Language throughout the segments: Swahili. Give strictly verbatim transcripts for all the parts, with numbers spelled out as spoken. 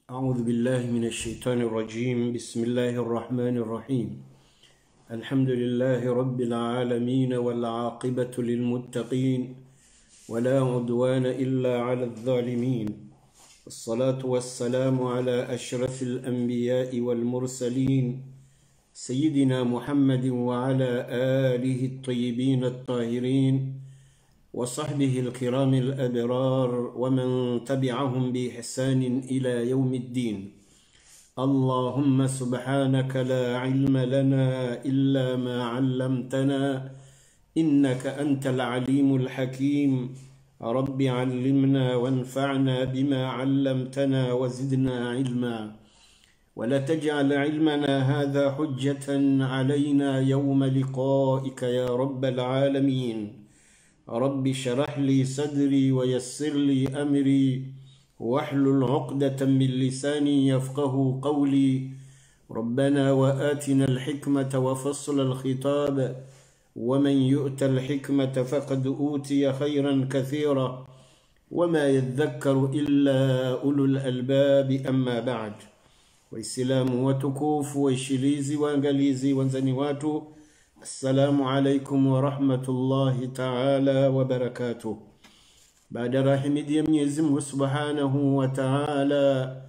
أعوذ بالله من الشيطان الرجيم. بسم الله الرحمن الرحيم. الحمد لله رب العالمين والعاقبة للمتقين ولا عدوان إلا على الظالمين. الصلاة والسلام على أشرف الأنبياء والمرسلين سيدنا محمد وعلى آله الطيبين الطاهرين وصحبه الكرام الأبرار ومن تبعهم بإحسان إلى يوم الدين. اللهم سبحانك لا علم لنا إلا ما علمتنا إنك أنت العليم الحكيم. رب علمنا وانفعنا بما علمتنا وزدنا علما ولا تجعل علمنا هذا حجة علينا يوم لقائك يا رب العالمين. رب شرح لي صدري ويسر لي أمري واحلل عقدة من لساني يفقه قولي. ربنا وآتنا الحكمة وفصل الخطاب ومن يؤت الحكمة فقد أوتي خيرا كثيرا وما يذكر إلا أولو الألباب. أما بعد. وإسلام وتكوف وإشليزي وانغليزي وانزنيواتو. السلام عليكم ورحمة الله تعالى وبركاته. بعد رحمة يميزم سبحانه وتعالى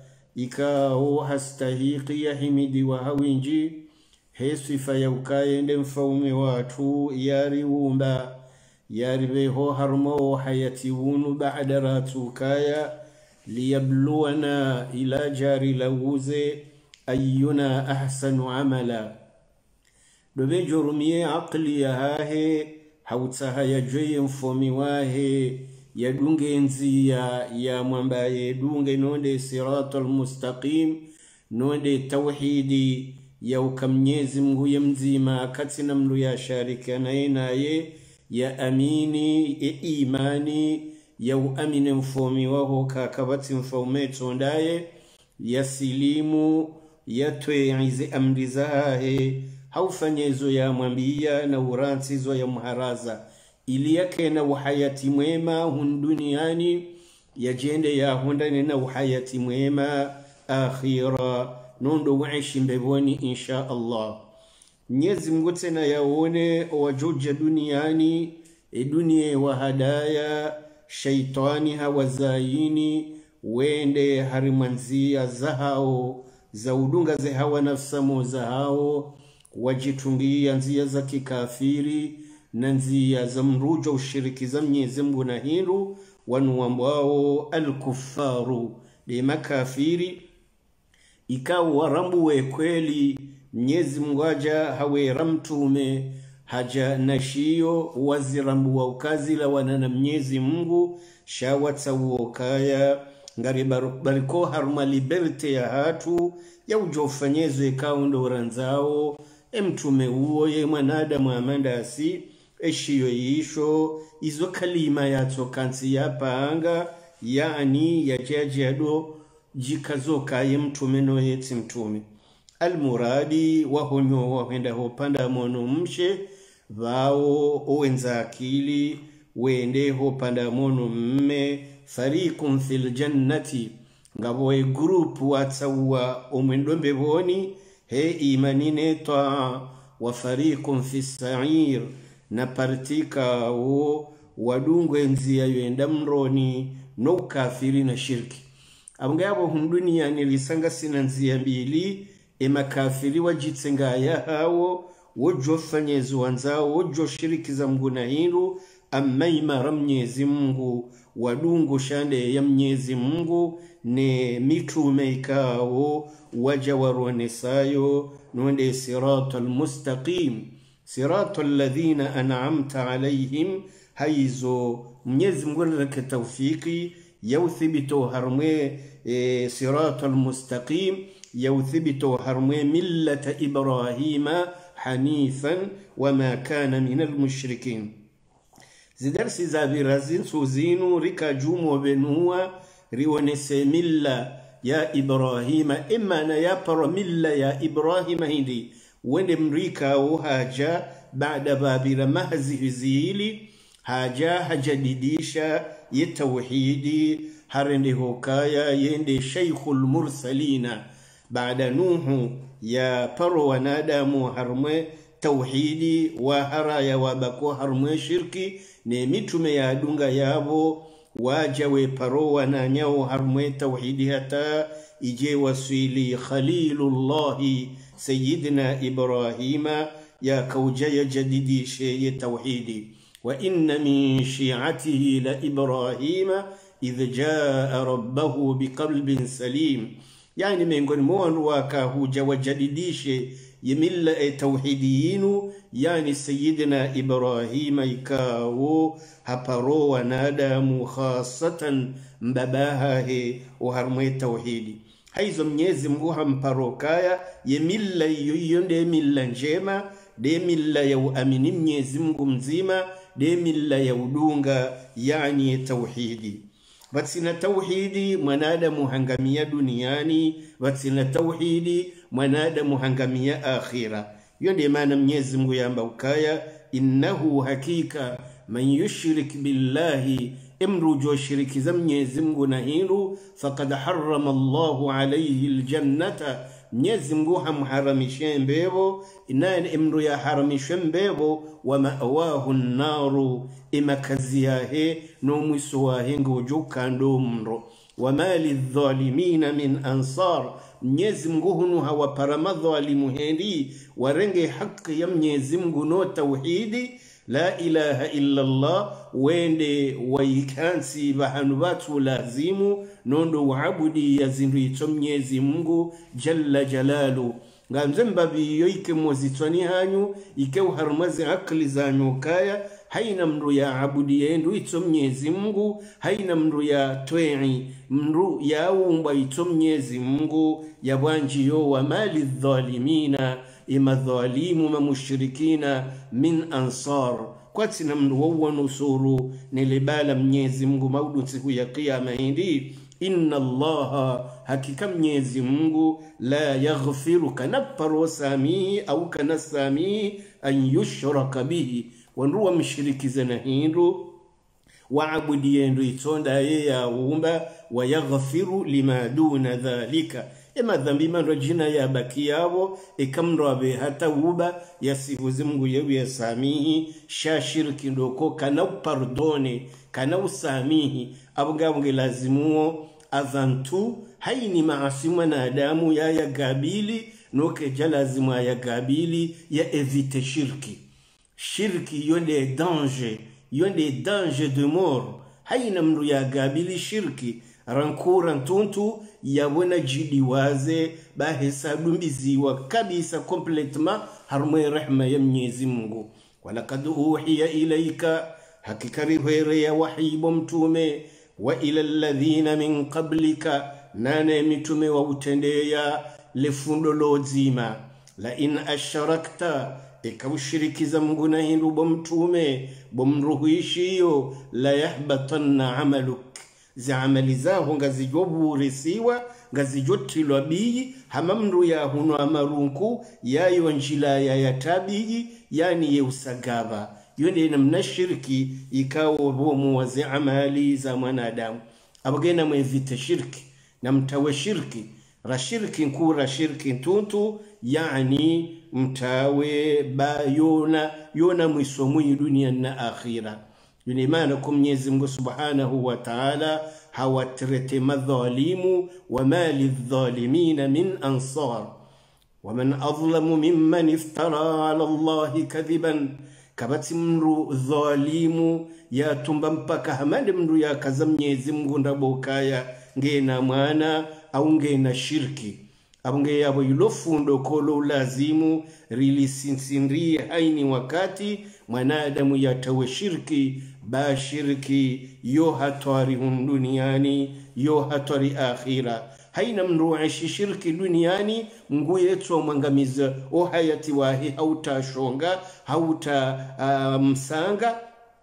إكاو هستهيقي حمد وهوينجي هسف يوكاين فوم واتو ياري ومبا ياري بيهو هرمو حياتيون بعد راتوكايا ليبلونا إلى جاري لوزي أينا أحسن عملا. dobe jorumie akli ya hahe hautsaha ya joye mfomi wahe ya dunge nzia ya mwambaye dunge nonde siratal mustaqim nonde tawhidi ya ukamnyezi mgu ya mzima katina mlu ya sharika na enaye ya amini e imani ya uamine mfomi waho kakabati mfaume tondaye ya silimu ya tueize amrizahe haufanyezo ya mwambia na uransizo ya mharaza ili yake na uhayati mwema hunduniani ya jende ya hundani na uhayati mwema akhira nondo waishi mbevoni insha Allah. Nyezi mgote na yaone wajoja duniani e dunie wa hadaya shaitani hawazayini wende harimanzia zahao za udunga ze hawa nafsamo zahao wajitungia nzia za kikafiri na nzia za mrujo ushiriki za Mwenyezi Mungu na hindu wanuambao al-kuffaru de makafiri ikawa warambuwe kweli Mwenyezi Mungu haja hawe ramtume haja nashio wazirambuwa ukazila wanana Mwenyezi Mungu shawatsa uokaya ngari bariko haruma liberte ya hatu ya ujofanyezo ikawa ndo ranzao emtume uo ye mwanadamu amanda asi eshiyo yisho izo kalima yato kansi ya paanga yaani ya jaji yado jikazoka ye mtume no yeti mtume almuradi wahonyo wahenda hopanda mono mshe vao owenza akili wende hopanda mono mme farikum fil jannati ngabo e group watsawa omwendombe boni he imanine ta wa fariqun fi sa'ir na partika o wadungwe nzia yenda mroni no kafiri na shirki. Abngabo hundunia nilisanga sina nzia mbili e makafiri wajitsenga ya hao wojo fanyezo wanzao wojo shiriki za Mungu na hindu amma imara Mwenyezi Mungu wadungu shande ya Mwenyezi Mungu ne mitume ikao waja waruanesayo nonde siratal mustaqim siratal ladhina an'amta alayhim haizo Mwenyezi Mungu lake tawfiki yauthibito harmwe e, siratal mustaqim yauthibito harmwe millata Ibrahima hanifan wama kana minal mushrikin. Zidarsi za virazin suzinu rika jumo benua riwonese milla ya Ibrahima ima na ya para milla ya Ibrahima hindi wende mrika o haja baada babira mahzi hizili haja hajadidisha ye tawhidi harende hokaya yende shaykhul mursalina baada nuhu ya paro wanadamu harmwe tauhidi wa haraya wabako harmwe shirki ne mitume ya dunga yabo wajawe paro wananyao harmwe tauhidi hata ije wasili khalilullahi sayyidina ibrahima ya kaujaya jadidi sheye tauhidi wa inna min shi'atihi la ibrahima idh jaa rabbahu biqalbin salim yani miongoni mwa waka huja wajadidishe yemilla e tauhidiyinu yani sayyidina ibrahima ikawo haparo wanadamu khasatan mbabaha he uharmwe tauhidi haizo mnyezi Mungu hamparo kaya yemilla yoyo nde milla njema de milla ya uamini mnyezi Mungu mzima de milla ya udunga yani tauhidi Vatsina tauhidi mwanadamu hangamia duniani, vatsina tauhidi mwanadamu hangamia akhira. Yonde maana Mwenyezi Mungu yamba ukaya innahu hakika man yushrik billahi imru jo shiriki za Mwenyezi Mungu na hilo faqad harrama Allahu alayhi aljannata. Mwenyezi Mungu hamharamishe mbebo inani imru ya haramishe mbebo wa ma'wahu an-naru imakazi yahe no mwiso wahe ngojuka ndo mro wa mali dhalimina min ansar. Mwenyezi Mungu hunu hawaparama dhalimu hendi warenge haki ya Mwenyezi Mungu no tauhidi la ilaha illa Allah wende waikansi bahanu batu lazimu nondo waabudi ya zindu ito Mwenyezi Mungu jalla jalalu. Ngamzemba biyo ike mwazitwani hanyu ike uharumazi akli za nyukaya haina mru ya abudi ya endu ito Mwenyezi Mungu haina mru ya twe'i mru ya umba ito Mwenyezi Mungu ya wanjiyo wa mali dhalimina ima dhalimu ma mushrikina min ansar. Kwa tina mru wawa nusuru nilibala Mwenyezi Mungu maudu siku ya qiyama hindi inna Allaha hakika Mwenyezi Mungu la yaghfiru kanaparo samihi au kanasamihi an yushraka bihi wanruwa mshirikizana hindu waabudi yendu itonda ye ya umba wa yaghfiru lima duna dhalika. Ema dhambi mando jina ya baki yao ikamrobe hata uba ya sifuzi Mungu yewe ya samihi shashiriki ndoko kana upardone kana usamihi abugabunge lazimuo adhantu haini maasimu na adamu ya ya gabili noke jalazimu ya gabili ya evite shirki. Shirki yonde danger yonde danger de mort haina mru ya gabili shirki rankura ntuntu ya wana jidi waze bahesabu mbiziwa kabisa kompletma harumwe rehma ya Mwenyezi Mungu. Walakad uhiya ilaika hakikari huere ya wahibo mtume wa ila alladhina min qablika nane mitume wa utendeya lefundo lozima la in asharakta ikawushirikiza Mungu na hindu bomtume bomruhuishiyo la yahbatanna amaluk za amali zaho ngazijobu resiwa ngazijotilwa biyi hamamru ya huno amarunku yayo njila ya yatabiyi yani ye usagaba. Yonde na mnashiriki ikawo bomu wazi amali za mwanadamu abagena mwevite shirki na mtawe shirki rashirki nkura shirki ntuntu yani mtawe ba yona yona mwisomu dunia na akhira. Yune maana kwa Mwenyezi Mungu subhanahu wa ta'ala hawatrete madhalimu wa mali dhalimina min ansar wa man adhlamu mimman iftara ala Allahi kadhiban. Kabati mru dhalimu ya tumba mpaka hamande mru ya kaza Mwenyezi Mungu ndabokaya ngena mwana au ngena shirki abunge yabo yulofundo kolo lazimu rilisinsinri haini wakati mwanadamu yatawe shirki ba shirki yo hatwari duniani yo hatwari akhira. Haina mruishi shirki duniani Mungu yetu mwangamiza o hayati wahi hauta shonga hauta uh, msanga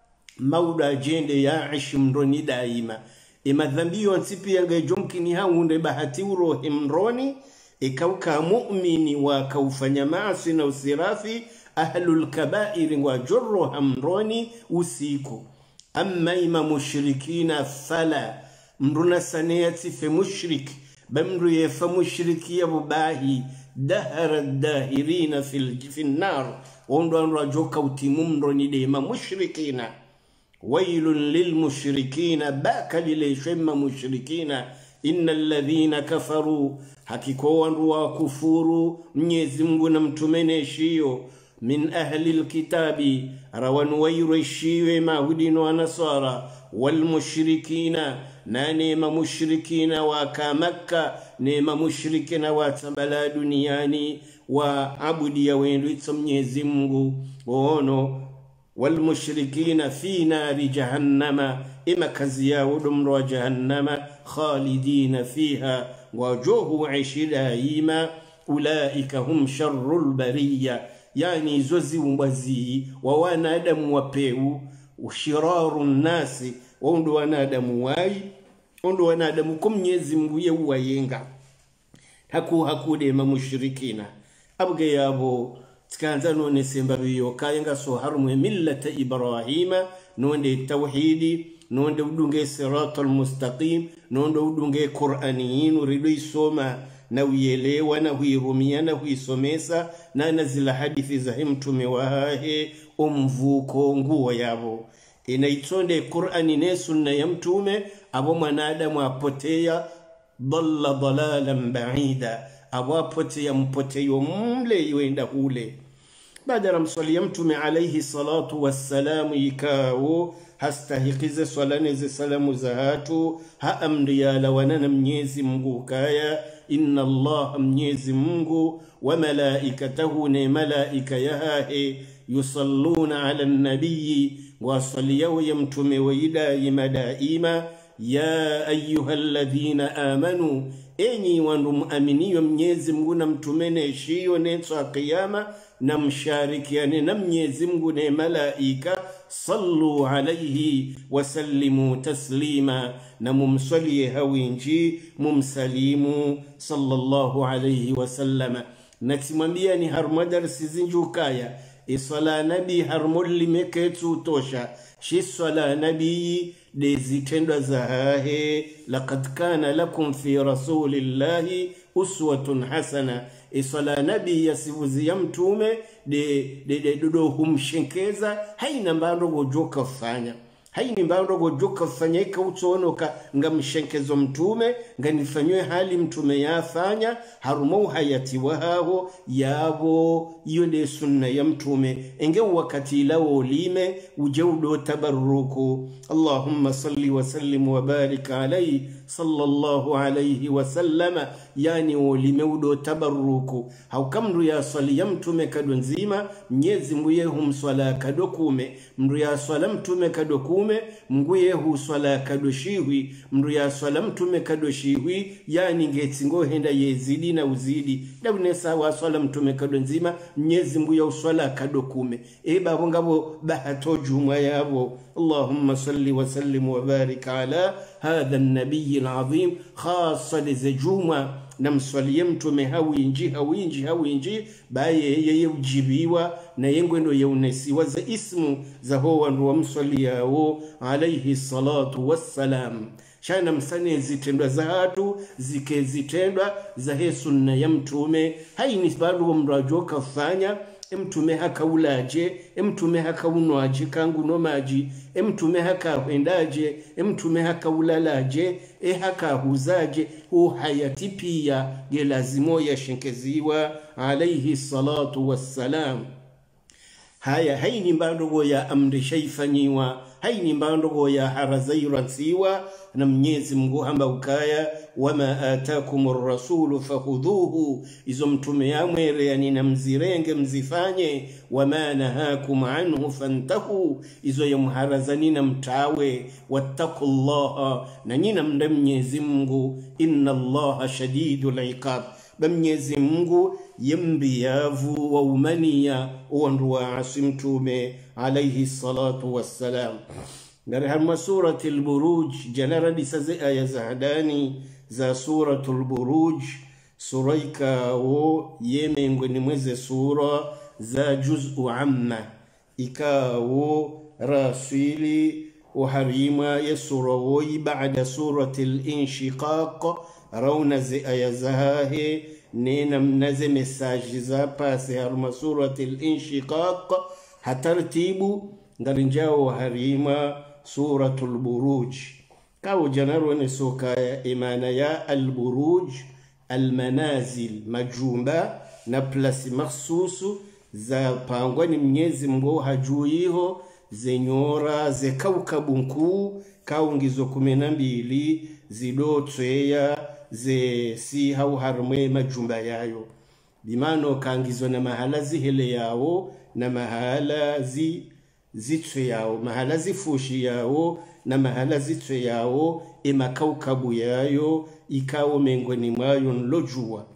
mauda jende ya ishi mroni daima. Ima dhambiyo nsipi yanga jomkini haunde bahati urohe mroni ikauka mu'mini wa kaufanya maasi na usirafi ahlul kabairi wa jorro hamroni usiku. Amma ima mushrikina fala mruna saniyati fi mushrik bamru yefa mushriki ya bubahi dahara dahirina fil finnar ondo anra joka utimumro ni dema mushrikina wailun lil mushrikina baka lile shemma mushrikina innal ladhina kafaru hakiko wanru wa kufuru Mwenyezi Mungu na mtumene shio min ahli alkitabi rawan wayrishiwe mahudin wa nasara wal mushrikina na nema mushrikina wa kamaka nema mushrikina wa tambala duniani wa abudi ya wendu ito Mwenyezi Mungu ono wal mushrikina fi nari jahannama ima kazi ya udumro jahannama khalidina fiha wajuhu ishida ima ulaika hum sharrul bariya yani zozi umbazi wa wanadamu wapeu ushiraru nasi ondo wanadamu wai ondo wanadamu ko Mwenyezi Mungu ye wayenga haku hakude ma mushrikina abge yabo tkanza none semba biyo kayenga so harmu millata ibrahima nonde tauhidi nonde udunge siratal mustaqim nonde udunge qur'aniyin urido isoma na uyelewa na huirumia na huisomesa na nazila hadithi za mtume wahe umvuko nguo yabo inaitonde Qur'ani ne sunna ya mtume abo mwanadamu apotea dalla dalalan ba'ida abo apotea mpoteyo mle yuenda hule baada ya mswali ya mtume alayhi salatu wassalamu ikao hastahikize swalane ze salamu za hatu ha amri ya lawana Mwenyezi Mungu kaya inna Allah Mwenyezi Mungu wa malaikatahu ne malaika yahe yusalluna ala nabii wa salliyahu ya mtume wa idaima daima ya ayyuhalladhina amanu enyi wandu muaminiyo Mwenyezi Mungu na mtumene shiyo netwa kiyama na msharikiane na Mwenyezi Mungu na malaika sallu alayhi wa sallimu taslima na mumsalie hawinji mumsalimu sallallahu alayhi wa sallama natimwambia ni harmadar sizinjukaya isala nabi harmulli meketu tosha shi sala nabi dezitendwa zahahe laqad kana lakum fi rasulillahi uswatun hasana isala nabi yasivuzi ya mtume de de de dodo humshenkeza haina mbando gojoka fanya haini mbando gojoka fanya ika utonoka nga mshenkezo mtume nga nifanywe hali mtume yafanya harumo hayati wahao yabo iyo de sunna ya mtume enge wakati lao lime ujeudo tabaruku Allahumma salli wa sallim wa barik alayhi sallallahu alayhi wa sallama yani ulime udo tabaruku haukamru ya swali ya mtume kado nzima Mwenyezi Mungu humswala kado kume mru ya swala mtume kado kume Mungu yehu swala kado shiwi mru ya swala mtume kado shiwi yani ngetingo henda yezidi na uzidi dabunesa wa swala mtume kado nzima Mwenyezi Mungu ya swala kado kume eba ngabo bahato juma yabo Allahumma salli wa sallim wa barik ala hadha an-nabiy al-azim khassa lizjuma namswalie mtume hawinji hawinji hawinji baye yeye ujibiwa na yengwendo yaunesiwa za ismu za ho wandu wa mswaliao alayhi salatu wassalam shana msane zitendwa za hatu zike zitendwa za he sunna ya mtume haini bado mrajoka fanya mtume haka ulaje mtume haka unwaje kangu no maji mtume haka wendaje mtume haka ulalaje e haka huzaje hu hayati pia ye lazimo ya shenkeziwa alayhi salatu wassalam haya haini mbandogo ya amri shaifanyiwa haini mbandogo ya harazairansiwa na Mwenyezi Mungu hamba ukaya wama atakumur rasulu fakhudhuhu izo mtume yamwere yani namzirenge mzifanye wama nahakum anhu fantahu izo yamharazani na mtawe wattaqullaha na nyina mda Mwenyezi Mungu inna Allaha shadidul iqab Mwenyezi Mungu yambiyavu wa umania wandu wa asimtume alayhi salatu wassalam Narihama suratul Burudj jalara disaze aya za hadani za suratul Burudj suraika wo yeme ngweni mweze sura za juz'u amma ikawo rasili وحريما يسروي بعد سورة الانشقاق رونا زي أيزهاه نينا منزي مساجزا باسي هرما سورة الانشقاق هترتيب نرنجاو حريما سورة البروج كاو جنرو نسوكا إيمانا يا البروج المنازل مجومبا نبلس مخصوص za pangwani mnyezi mgo hajuiho zenyora ze kaukabu nkuu kaungizo kumenambili zidotweya ze si hau harmwe majumba yayo bimano kangizo na mahala zihele yao na mahala zi zitwe yao mahala zifushi yao na mahala zitwe yao ima kaukabu yayo ikawo mengoni mwayo nlojua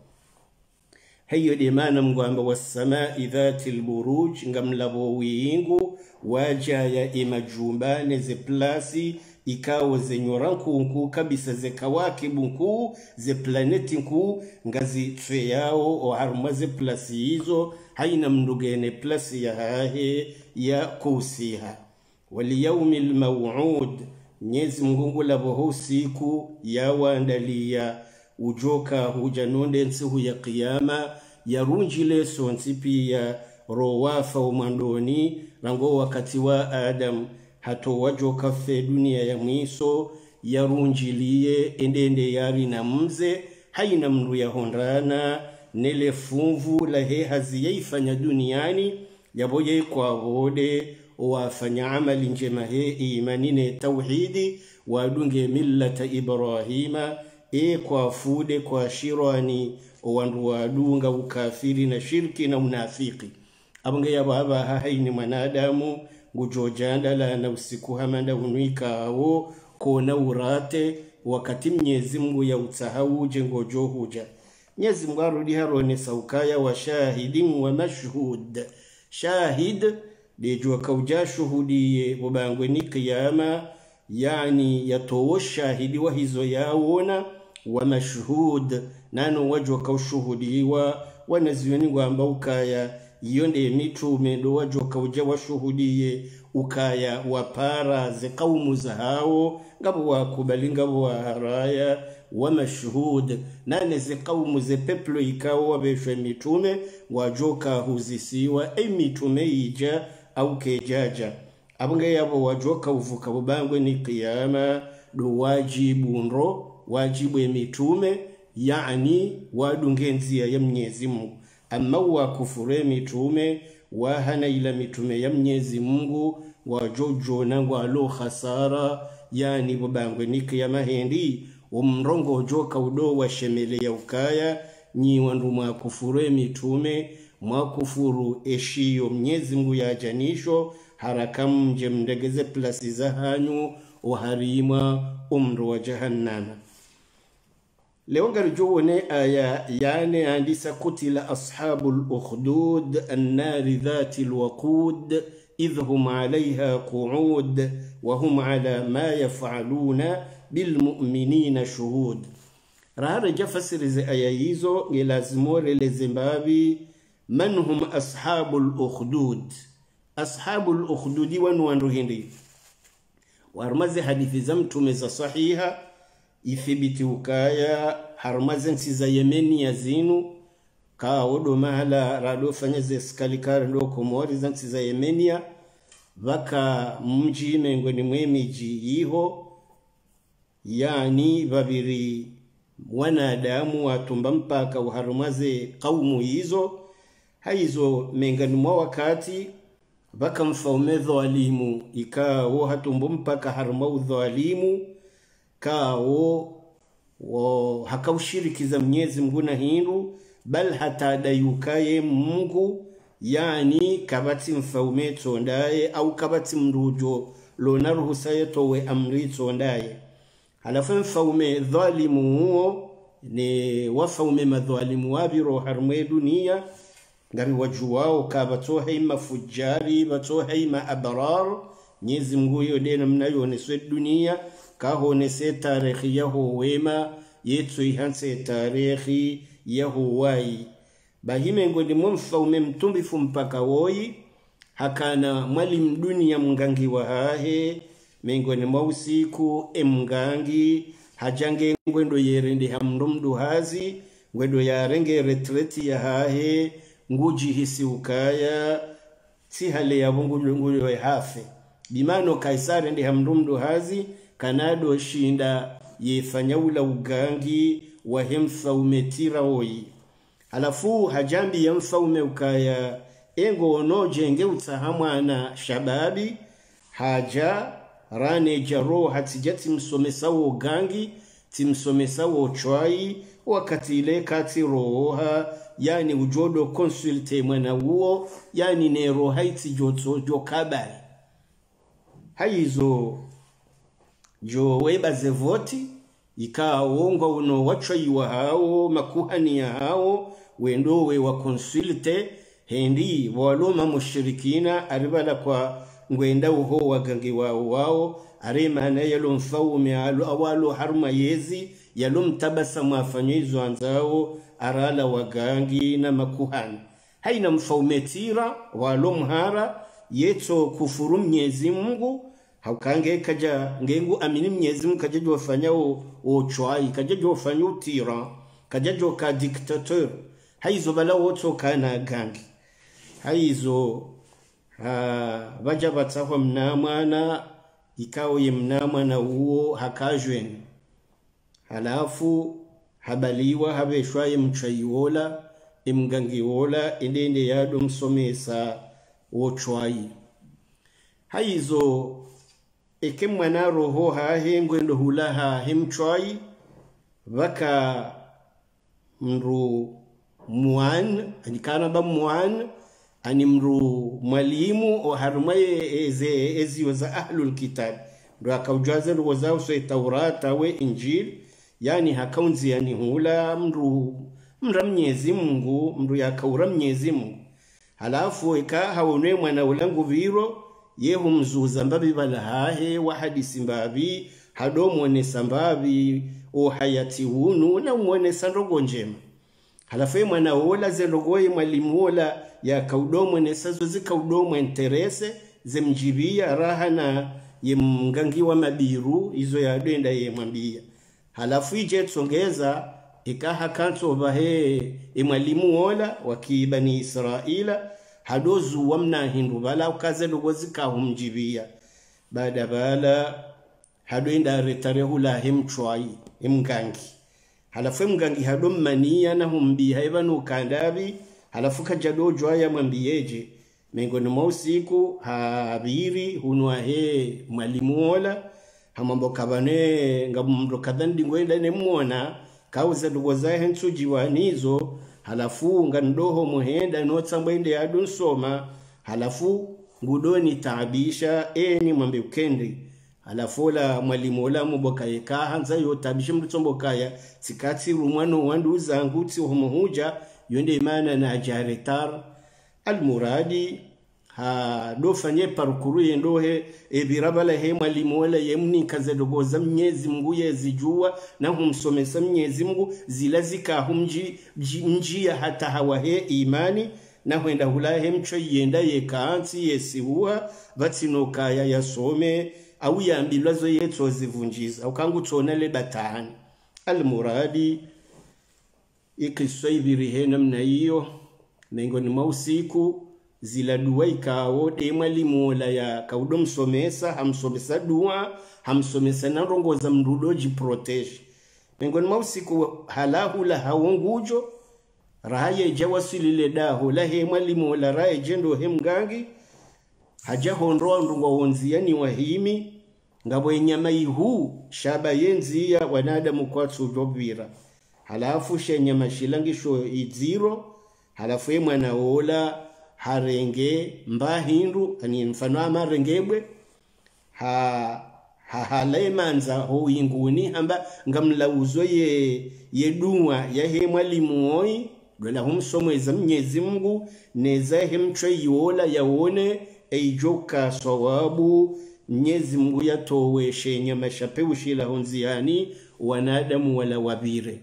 hiyo di maana mgwamba wasamai dhati alburuj ngamlabo wingu wajaya imajumba neze plasi ikawo zenyoranku nku kabisa ze kawakibu nku ze planeti nku ngazi twe yao o haruma ze plasi hizo haina mndugene plasi ya hahe ya kusiha wali yaumi lmaw'ud nyezi mgungu labo siku ya waandalia ujoka hujanonde nsihu ya qiyama ya runjile sonsi pia rowafa umandoni rango wakati wa Adam hato wajoka fe dunia ya mwiso ya runjilie endende yari na mze haina mndu ya honrana nele funvu la he haziyaifanya duniani yaboye kwa hode wafanya amali njema he imanine tauhidi wadunge millata Ibrahima e kwa fude kwa shirani owandu wadunga ukafiri na shirki na unafiki abunge ya baba haini manadamu ngujojanda la na usiku hamanda unuika awo kona urate wakati mnyezi Mungu ya utsahau jengojo huja Mwenyezi Mungu arudi harone saukaya wa shahidin wa mashhud shahid dejwa kauja shuhudiye bubangwe ni kiyama yani yatowo shahidi wa hizo yaona wa mashhud nano wajwa kaushuhudiwa wanaziweni ngwamba ukaya yonde mitume ndo wajwa kauja washuhudiye ukaya wapara ze kaumu za hao ngabo wakubali ngabo wa haraya wa mashhud nane ze kaumu ze peplo ikawa wabeshwe mitume wajoka huzisiwa e mitume ija au kejaja abunge yabo wajoka uvuka bubangwe ni kiyama do wajibu nro wajibu mitume yani wadungenzia ya Mwenyezi Mungu amma wa kufure mitume wa hana ila mitume ya Mwenyezi Mungu wajojo nangwa lo khasara yani bubangwe ni kiyama hendi umrongo joka udo wa shemele ya ukaya nyi wandu mwa kufure mitume mwa kufuru eshiyo Mwenyezi Mungu ya janisho harakam jemdegeze plasi za hanyu uharima umru wa jahannama leo ngarujone aya yani andisa kutila ashabul ukhdud an-nar dhati al-waqud idhhum 'alayha qu'ud wa hum 'ala ma yaf'aluna bil mu'minina shuhud rahara jafasiri za aya hizo ngelazimore lezimbabi man hum ashabul ukhdud ashabul ukhdudi wanu wandu hindi warmazi hadithi za mtume za sahiha ithibiti ukaya harmazi nsi za Yemeni ya zinu kaa odo mahala rado fanyeze skalikari ndo komori za nsi za Yemenia vaka mji mengoni mwemiji iho yani babiri wanadamu watumba mpaka uharumaze kaumu hizo haizo mengani mwa wakati baka mfaume dhalimu ikawo hatumbo mpaka haruma dhalimu kawo wo hakaushirikiza Mwenyezi Mungu na hindu bal hata dayukaye Mungu yani kabati mfaume tondaye au kabati mrujo lona ruhusaye towe amri tondaye halafu mfaume dhalimu huo ni wafaume madhalimu wabiro harumwe dunia ngari wajuwao kabatoha ima fujari batoha ima abrar Mwenyezi Mungu yodena mnayoneswe dunia kahonese tarikhi yaho wema yetu ihanse tarikhi yaho wai bahime ngoni mumfaume mtumbifu mpaka woi hakana mwalimu dunia mngangi wa hahe miongoni mwa usiku emgangi hajange ngwendo yerende hamndomdu hazi ngwendo ya renge retreti ya hahe nguji hisi ukaya si hale ya bungu ngulo ya hafe bimano kaisari ndi hamndomdu hazi kanado shinda yefanya ula ugangi wa hemfa umetira oyi halafu hajambi ya mfa ume ukaya engo ono jenge utahamwana shababi haja rane jaro hatijati msomesa wo gangi timsomesa wo chwai wakati ile kati roha yani ujodo consulte mwana uo yani nero haiti joto jokabali haizo jo weba zevoti ika uongo uno wachwai wa hao makuhani ya hao wendowe wa consulte hendi waloma mushirikina aribala kwa ngwenda uho wagangi wao wao arema na yalo mfaume awalo haruma yezi yalo mtabasa mwafanyizo anzao arala wagangi na makuhani haina mfaumetira walo mhara yeto kufuru Mwenyezi Mungu haukange kaja ngengu amini Mwenyezi Mungu kaja wafanya ochwai kaja wafanya utira kaja ka dictateur haizo bala woto kana gangi haizo ha baja batsaho mnamwana ikao ye mnamwana huo hakajweni halafu habaliwa habeshwaye mchayola imgangiwola endende yado msomesa ochwai haizo eke mwana roho hahe ngwendo hulaha himchwai baka mru muan anikana ba muan ani mru mwalimu o harumaye eze ezio za ahlul kitab ndo akaujaza wazao so taurata we injil yani hakaunzi yani hula mru mra Mwenyezi Mungu mru yakaura Mwenyezi Mungu halafu ika haone mwana ulangu viro yehu mzuza mbabi bala hahe wa hadisi mbabi hado mwone sambabi o hayati hunu na mwone sanrogo njema halafu mwana ola zerogoye mwalimu ola ya kaudomo nesazo zikaudomo interese zemjibia raha na ye mgangi wa mabiru izo ya denda ye mwambia halafu ije tsongeza ikaha kanto bahe e mwalimu ola wakibani Israila hadozu wamna hindu bala ukaze lugozika humjibia baada bala hadoenda retarehula hemchwai emgangi halafu mgangi hado mania na humbi haibanu kandabi halafu kajado jwaya mwambieje mengoni mwa usiku habiri hunwa he mwalimu ola hamambo kabane ngamdo kadhandi ngwenda ne muona kauza lugoza hensu jiwanizo halafu ngandoho muhenda notsambende yadu nsoma halafu ngudoni taabisha eni mwambe ukendi halafu la mwalimu ola muboka yeka hanza yo tabisha mtumbokaya sikati rumwano wandu zangu ti homuhuja yonde imana na jaretar almuradi ha dofanye parukuru yendohe ebirabala he mwalimu ola yemni kaze dogoza Mwenyezi Mungu yezijua na humsomesa Mwenyezi Mungu zilazika humji njia hata hawahe imani na huenda hulahe mcho yenda yekaansi yesiwa vatinokaya yasome au yambilwazo yeto zivunjiza ukangu tonale batani almuradi ikiswaibiri he namna hiyo mengoni mwa usiku zila dua ikao de mwalimu ola ya kaudo msomesa hamsomesa dua hamsomesa na rongoza mrudo jiprotege mengoni mwa usiku halahu la hawongujo rahaye jawasilile daho la he mwalimu ola raye jendo he mgangi haja honroa ndungo wonzia ni wahimi ngabo enyama ihu shaba yenzia wanadamu kwatsu jobira halafu shenyama shilangisho iziro halafu ye mwana ola harenge mbahindu ani mfano amarengebwe ha ha halemanza ho inguni hamba ngamlauzo ye yedua ya he mwalimu oi dola humsomeza Mwenyezi Mungu neza he mchwe yola yaone eijoka sawabu Mwenyezi Mungu yatoweshe nyama shapewu shila honziani wanadamu wala wabire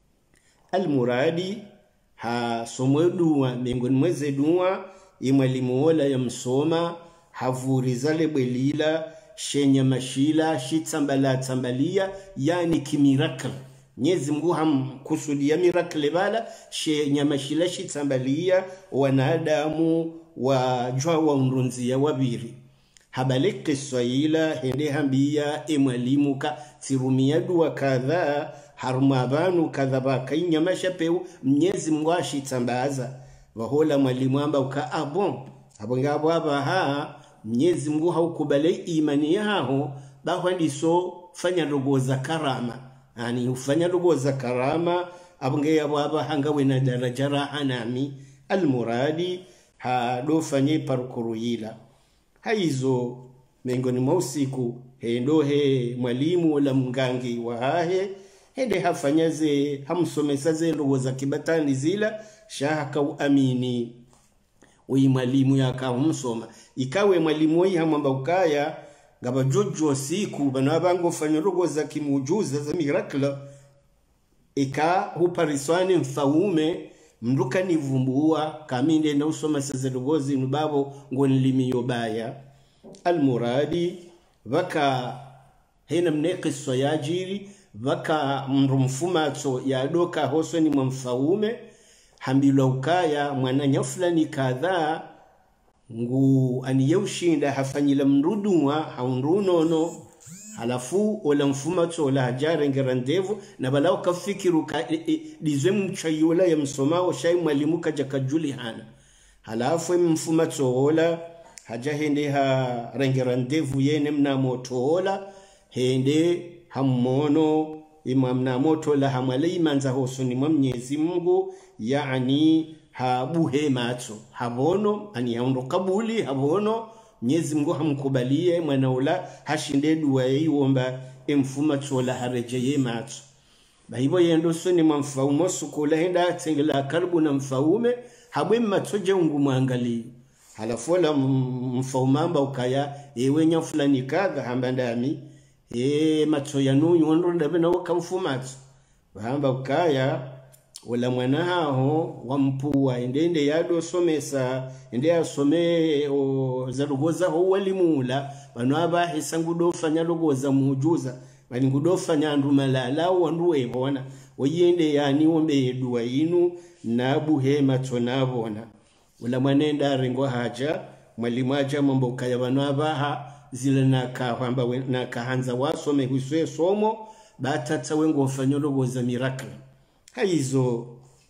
almuradi ha somwe dua mengoni mweze dua imwalimu ola ya msoma havuriza lebelila shenya mashila shitsambala tambalia yani kimirakl Mwenyezi Mungu hamkusudia miracle bala shenya mashila shitsambalia wanadamu wa jwa wa unrunzia wabiri habaliki swahila hende hambia emwalimuka tirumia dua kadha harumabanu kadhaba kainya mashapeu Mwenyezi Mungu ashitsambaza wahola mwalimu amba uka abon abongabo abaha Mwenyezi Mungu haukubali imani yao bahwandiso fanya rogo za karama yani ufanya rogo za karama abonge yabo abahanga wena daraja rahanami almuradi ha do fanye parkuru yila haizo mengoni mwa usiku hendo he mwalimu wala mgangi wa hahe hende hafanyaze hamsomesaze rogo za kibatani zila shahaka uamini uyi mwalimu yaka umsoma ikawe mwalimu yi hamamba ukaya ngaba jojo siku bana bango fanya rogo za kimujuza za miracle ika hupariswani mfaume mnduka nivumbua kaminde na usoma saze rogo zinu babo ngonilimi yobaya almuradi vaka hena mneki soyajiri vaka mrumfumato ya doka hosoni mfaume hambilo ukaya mwana nyafulani kadhaa ngu aniyushinda hafanyila mrudumwa haunrunono halafu wala mfumato wala hajara ngerandevu na balao kafikiru ka e, e, dizwe mchayola ya msomao shay mwalimu kaja kajuli hana halafu mfumato wala haja hende ha rangerandevu yene mna moto wala hende hammono imamna moto la hamali manza hosuni Mwenyezi Mungu yani habuhe macho habono ani yaundo kabuli habono Mwenyezi Mungu hamkubalie mwanaula hashinde dua yiomba emfuma chola harejeye macho bahibo yendo soni mfaumo sukula henda tengela karibu na mfaume habwe matoje ungu mwangali halafu la mfaumamba ukaya ewe nya fulani kadha hambandami e macho yanu yondo ndabe na wakamfumatso bahamba ukaya wala mwana hao wampua endende yado somesa ende asome za rugoza ho walimula bano abahisa ngudofanya rugoza mujuza bali ngudofanya ndumalala wanduwe bona oyende yani wombe dua inu na buhema tonabona wala mwanenda rengo haja mwalimu aja mambo kaya bano abaha zile naka kwamba naka hanza wasome huswe somo batata wengo mfanyo rugoza miracle haizo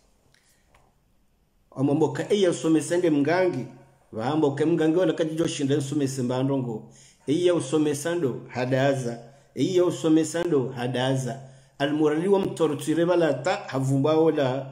amamboka eya somesende mgangi bahamboka mgangi wala kajijo shinda somese mbandongo eya usomesando hadaza eya usomesando hadaza almurali wa mtortire bala ta havumba wala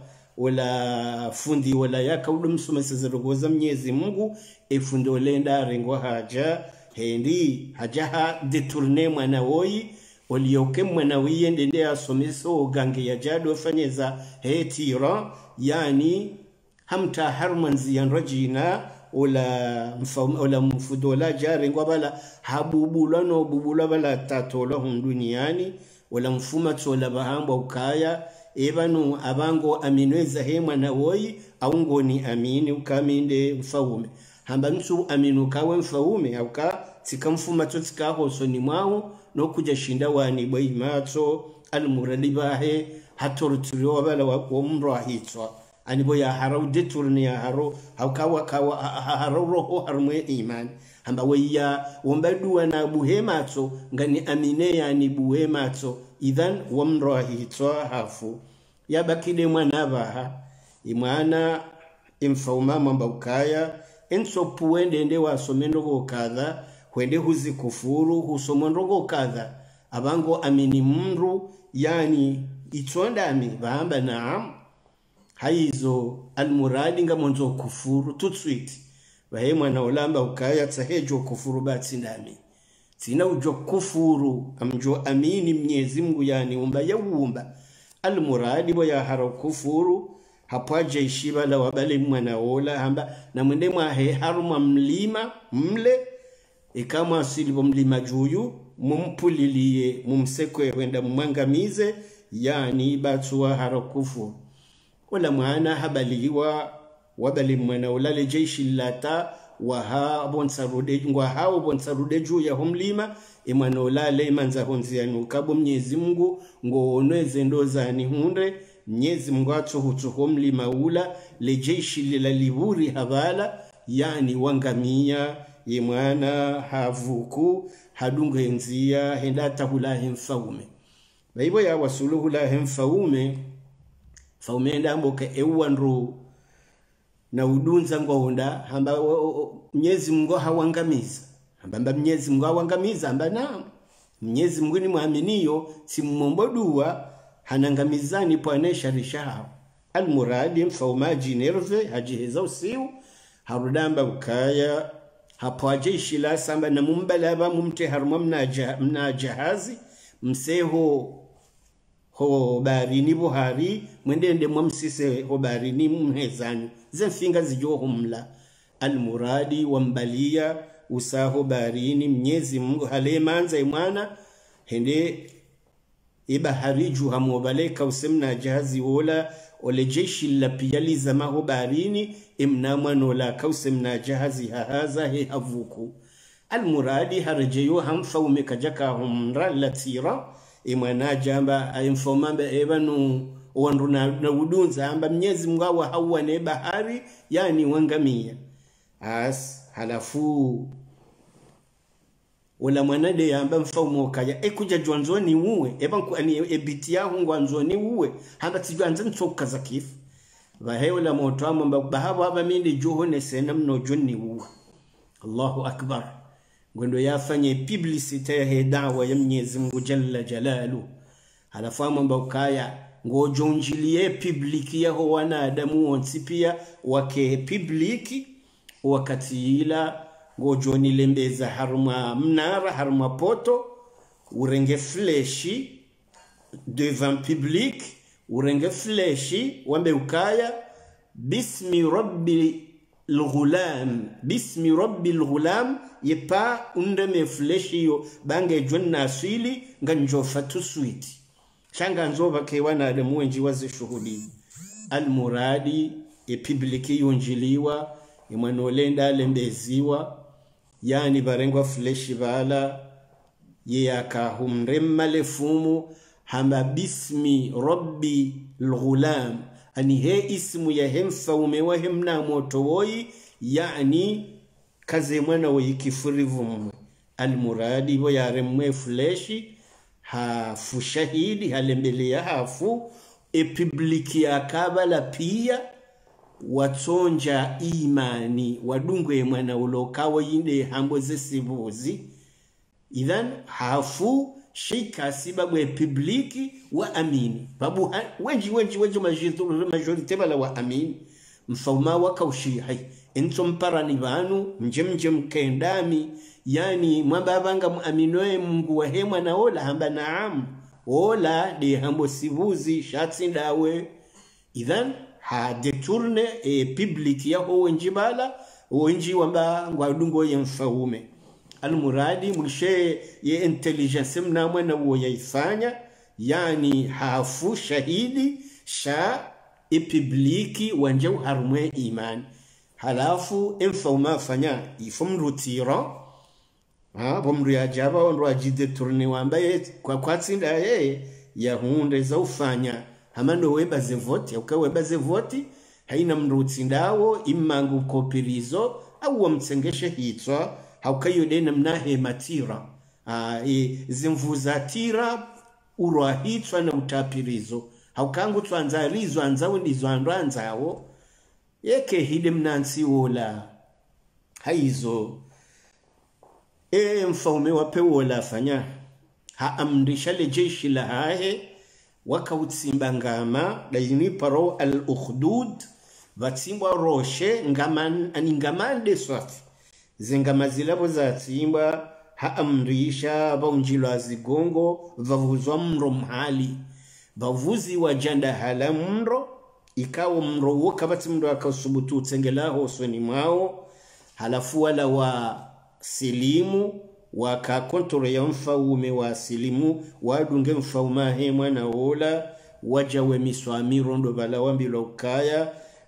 wala fundi wala yaka udum somese zerogoza Mwenyezi Mungu efundo lenda rengo haja hendi hajaha detourner mwana woi olioke mwana wiyende nde asomeso gange ya jado fanyeza hetira yani hamta harmanzi yanrajina ola mfam ola mfudola jare ngwabala habubula no bubula bala tatola hunduniani ola mfuma tola bahamba ukaya ebanu abango aminweza hemwa na woi aungoni amini ukaminde mfaume hamba ntu aminu kawe mfaume auka tikamfuma totikaho soni mwaho no kuja shinda wani bwa imato almuralibahe hatortiro bala wa mra hitwa anibo ya harau deturni ya haro haukawa kawa harau roho harmwe iman hamba weya wombadua na buhemato ngani amine ya ni buhemato idhan wamra hitwa hafu yabakide mwana baha imana imfauma mamba ukaya enso puende ende wasomendo go kadha kwende huzi kufuru husomondrogo kadha abango amini mru yani itondami bahamba naam haizo almuradi ngamonzo kufuru tutswiti bahe mwana olamba ukaya tsahejo kufuru batsindami sina ujo kufuru amjo amini Mwenyezi Mungu yani umba yaumba almuradi boya haro kufuru hapaje ishiba la wabale mwana ola hamba na mwende mwa he haruma mlima mle ikama asilibo mlima juyu mumpuliliye mumsekwe wenda mwangamize yani batuwa harakufu wala mwana habaliwa wabali mwana ulale jeshi lata wa ha bonsarude ngwa hao bonsarude juu ya humlima imanola le manza honzia nukabo Mwenyezi Mungu ngo onweze ndoza ni hunde Mwenyezi Mungu atuhutu humlima ula le jeshi lila liburi habala yani wangamia imwana havuku hadunge nzia hendata hulahi mfaume baibo ya wasuluhu lahi mfaume faume ndambo ke ewanru na udunza ngwonda hamba Mwenyezi Mungu hawangamiza hamba Mwenyezi Mungu hawangamiza hamba na Mwenyezi Mungu ni muaminiyo si mmombodua hanangamizani pwanesha rishaha almuradi mfaumaji nerve hajiheza usiu harudamba ukaya hapo ajeshi la samba na mumbalaba mumte haruma mna jahazi mseho ho barini buhari mwendende mwamsise ho barini mhezani zenfinga zijoho mla almuradi wambalia usaho barini Mwenyezi Mungu halemanza imwana hende ibahariju hamubaleka usemna jahazi wola ole jeshi la piyali zamaho barini imnamwa nola kausemna jahazi hahaza he havuku almuradi harajeyo hamfaume kajaka humra latira imwana jamba ayimfomamba ebanu wanduna na udunza amba Mwenyezi Mungu hawa ne bahari yani wangamia as halafu wala mwanade amba mfaumo kaya ekuja jwanzoni uwe ebanku ani ebiti yaho ngwanzoni uwe hanga tijwanza ntoka zakif baheyo la motwamo bahabo aba minde johone sena mno jonni uwe Allahu akbar ngondo yafanye publicity ya dawa ya Mwenyezi Mungu jalla jalalu halafamu mbakaya ngojonjilie publiki yaho wanadamu wonsi pia wake publiki wakati ila ngojoni lembeza haruma mnara haruma poto urenge fleshi devant public urenge fleshi wambe ukaya bismi rabbi الغلام باسم رب الغلام يبا undeme fleshi yo bange jonna asili nganjofa tuswiti shanga nzoba ke wana da muwenji wazi shuhudi almuradi e publiki yonjiliwa imanolenda lembeziwa yani barengwa fleshi bala ye akahumremma lefumu hamba bismi rabbi alghulam ani he ismu ya hemfa umewa hemna motowoi yani kaze mwana wa ikifurivu almuradi wa yaremwe fleshi hafu shahidi halembele ya hafu e publiki ya kabala pia watonja imani wadungwe mwana ulokawa yinde hamboze sibuzi idhan hafu shika sibabu ya publiki wa amini babu wenji wenji wenji majorite bala wa amini mfauma waka ushihai ento mparani banu mjemjem kendami yani mwababanga muaminoe Mungu wa hemwa na ola hamba naam ola de hambo sibuzi shatsi ndawe idhan ha detourne e publiki ya ho wenji bala wenji wamba ngwadungo ya mfaume almuradi mulshe ye intelligence mna mwana wo yaifanya yani hafu shahidi sha e publiki wanjau harumwe iman halafu infoma fanya ifumrutira ha bomru ya jaba onro ajide tourne wambaye kwa kwatsinda ye ya hunde za ufanya hamando webaze vote ukawebaze vote haina mrutsindawo imangu kopirizo au wamtsengeshe hitwa haukayo dena mnahe matira ah e zimvuza tira urahitwa na utapirizo haukangu twanzarizo anzawo ndizo andranzawo yeke hide mnansi wola haizo e mfaume wape wola fanya ha amrisha le jeshi la hahe wakautsimba ngama daini paro al ukhdud vatsimba roshe ngaman aningamande swafi zengama zilabo za tsimba haamrisha baunjilwa zigongo vavuzwa mro mhali bavuzi wa janda hala mro ikawo mro woka bati mro akasubutu utengelaho sweni mwao halafu wala wa silimu waka kontore ya mfaume wa silimu wadunge mfauma he mwana ola wajawe miswami rondo bala wambilo ukaya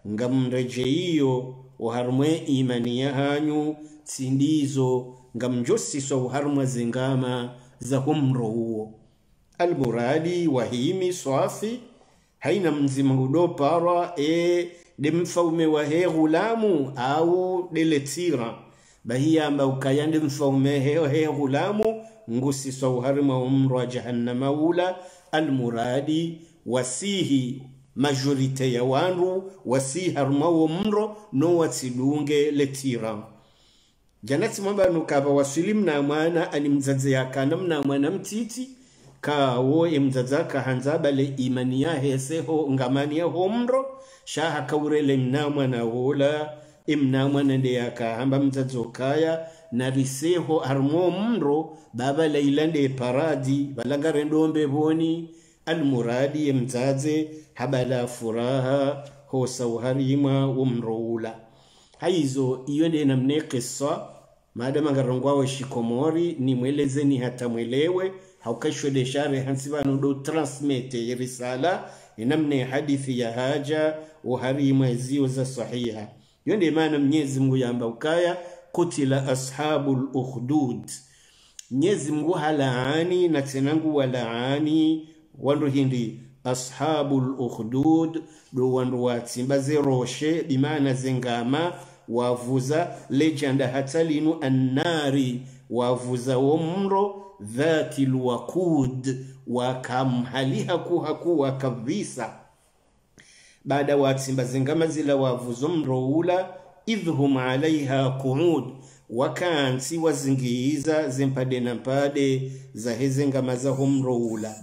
ngamrejeiyo uharumwe imani ya hanyu sindizo ngamjosiso uharumwe zingama za humro huo. Almuradi wahimi swafi haina mzima hudo para e de mfaume wa he gulamu au deletira bahia amba ukayande mfaume he, he gulamu ngusi sauharima umro wa jahannama ula. Almuradi wasihi majorite ya wanru wasihi haruma umro no watsidunge letira. Janati mwamba nukaba wasilim na mwana animzaze ya kanam na mwana mtiti ka wo imzazaka hanzabale imani ya heseho ngamani ya homro shaha kaurele mnamwa na wola imnamwa nende ya kahamba mzazokaya na riseho harmo mro baba lailande paradi balagare ndombe boni. Almuradi mzaze habala furaha ho sauharima umroula. Haizo iyo nde namne kisa madama garongwawe shikomori ni mwelezeni hata mwelewe haukashwe deshare hansibanu do transmite risala inamne hadithi ya haja uharima zio za sahiha. Yonde maana Mwenyezi Mungu yamba ukaya kutila ashabul ukhdud. Mwenyezi Mungu halaani na tenangu walaani wandu hindi ashabul ukhdud do wandu watsimbaze roshe bimana zengama wavuza legenda hatalinu annari wavuza womro dhati alwaqud wakamhaliha kuhakuwa kabisa. Baada watsimba zengama zila wavuzo mroula idhhum alaiha qu'ud wakansi wazingiza zempade na mpade za hezengama za humroula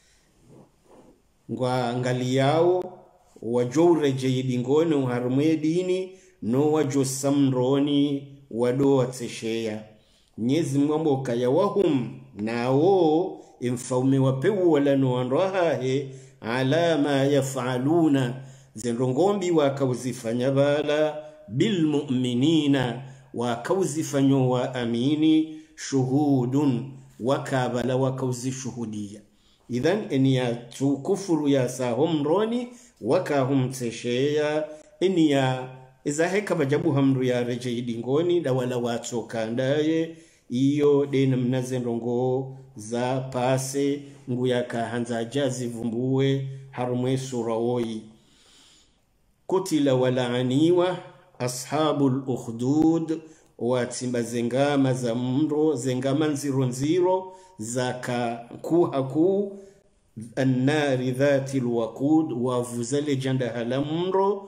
ngwa ngali yao wajore jeyidingone uharumwe dini no wajo samroni wado watsesheya. Mwenyezi Mungu kaya wahum nao imfaume wapewu wala no anrahahe ala ma yafaluna zenrongombi wakauzifanya bala bil mu'minina wakauzifanya wa amini shuhudun wakabala wakauzishuhudia. Idhan eni ya tukufuru ya sahum roni wakahum tsesheya eni ya izaheka bajabu hamru ya rejeyidingoni da wala watso kandaye iyo dena mnazenrongo za pase nguya kahanza jazi vumbuwe harumwe sura oyi. Kutila walaaniwa ashabul ukhdud watsimba zengama za mro zengama nziro nziro zaka kuhaku annari dhati alwaqud wavuzale janda halamro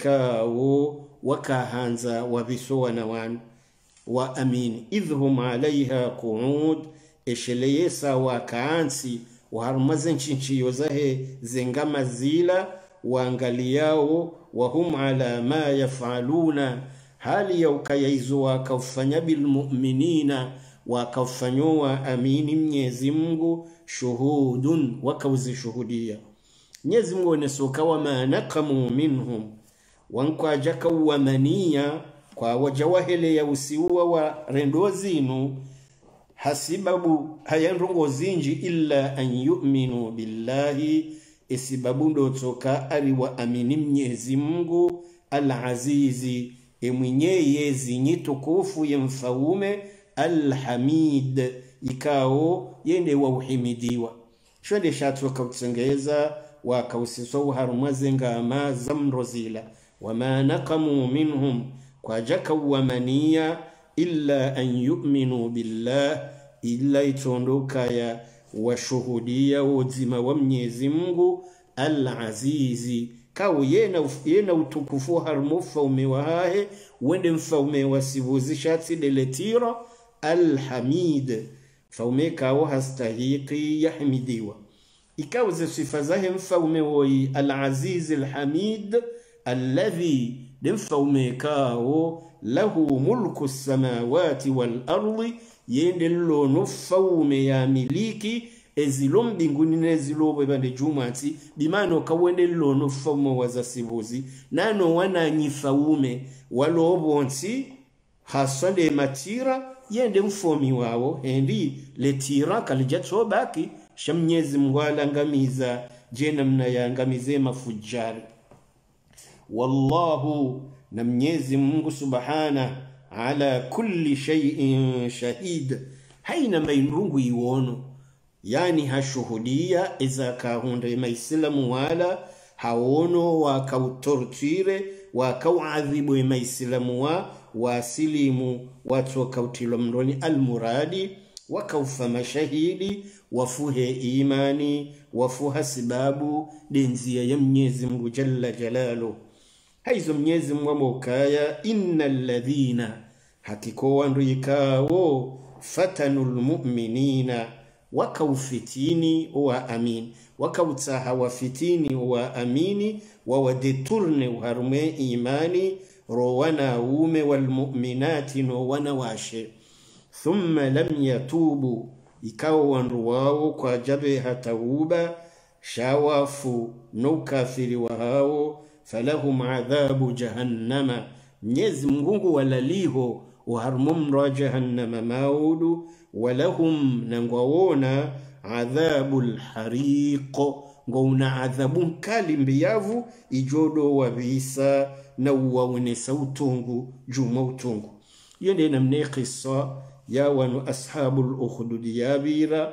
ikawo wakahanza wabisowa na wan wa amin idhhum alaiha qu'ud esheleyesa wakaansi waharumazen chinchiyo zahe zengama zila waangaliao wahum ala ma yafaluna hali ya ukayaizo wakafanya bil mu'minina wakafanyowa amini Mwenyezi Mungu shuhudun wakauzishuhudia. Mwenyezi Mungu nesoka wa manaqamu minhum wankwa jaka wamania kwa wajawahele ya usiwa wa rendozinu hasibabu hayanrongo zinji illa an yu'minu billahi isibabu ndo toka ari wa amini Mwenyezi Mungu al-azizi emwenyeye zinyitukufu yemfaume alhamid ikao yende wa uhimidiwa. Shwede shatu wakautengeza wakausiso harumazenga ama zamrozila wama naqamu minhum kwa jaka wamania illa an yu'minu billah illa itondoka ya washuhudia uzima wa Mwenyezi Mungu al-azizi kao yena yena utukufu harmufa umewahahe wende mfaume wasivuzi shati deletira alhamid faume kao hastahiki yahmidiwa. Ikaw ze sifa zahe mfaume woi al-aziz al-hamid alladhi mfaume kao lahu mulku samawati wal ardi yende lono faume ya miliki ezilom binguni nezilobo bande jumati bimano kawende lono faume wazasibuzi nano wana nyifaume walobonsi hasande matira yende mfomi wao endi letira kalijatso baki shamnyezi Mungu alangamiza jena mna yangamize mafujari. wallahu na Mwenyezi Mungu subhana ala kulli shay'in shahid haina maindungu iwono yani hashuhudia iza kahunde maislamu wala haono wakautortire wakauadhibu maislamu wa wasilimu watu wakautilo mroni almuradi wakaufa mashahidi wafuhe imani wafuha sababu denzia ya Mwenyezi Mungu jalla jalalu haizo Mwenyezi Mungu mokaya innal ladhina hakiko wandu ikawo fatanul mu'minina wakaufitini wa amin wakautaha wafitini wa amini wawadeturne uharume imani rowana ume walmu'minati no wanawashe thumma lam yatubu ikawa wandu wao kwa jabe hatauba shawafu no kafiri wao falahum adhabu jahannama Mwenyezi Mungu walaliho uharumumra jahannama maudu walahum nangwawona adhabul hariqo ngona adhabu kali mbiyavu ijodo wabisa na uwaunesa utungu juma utungu yende namne qissa ya wanu ashabul ukhdud yabira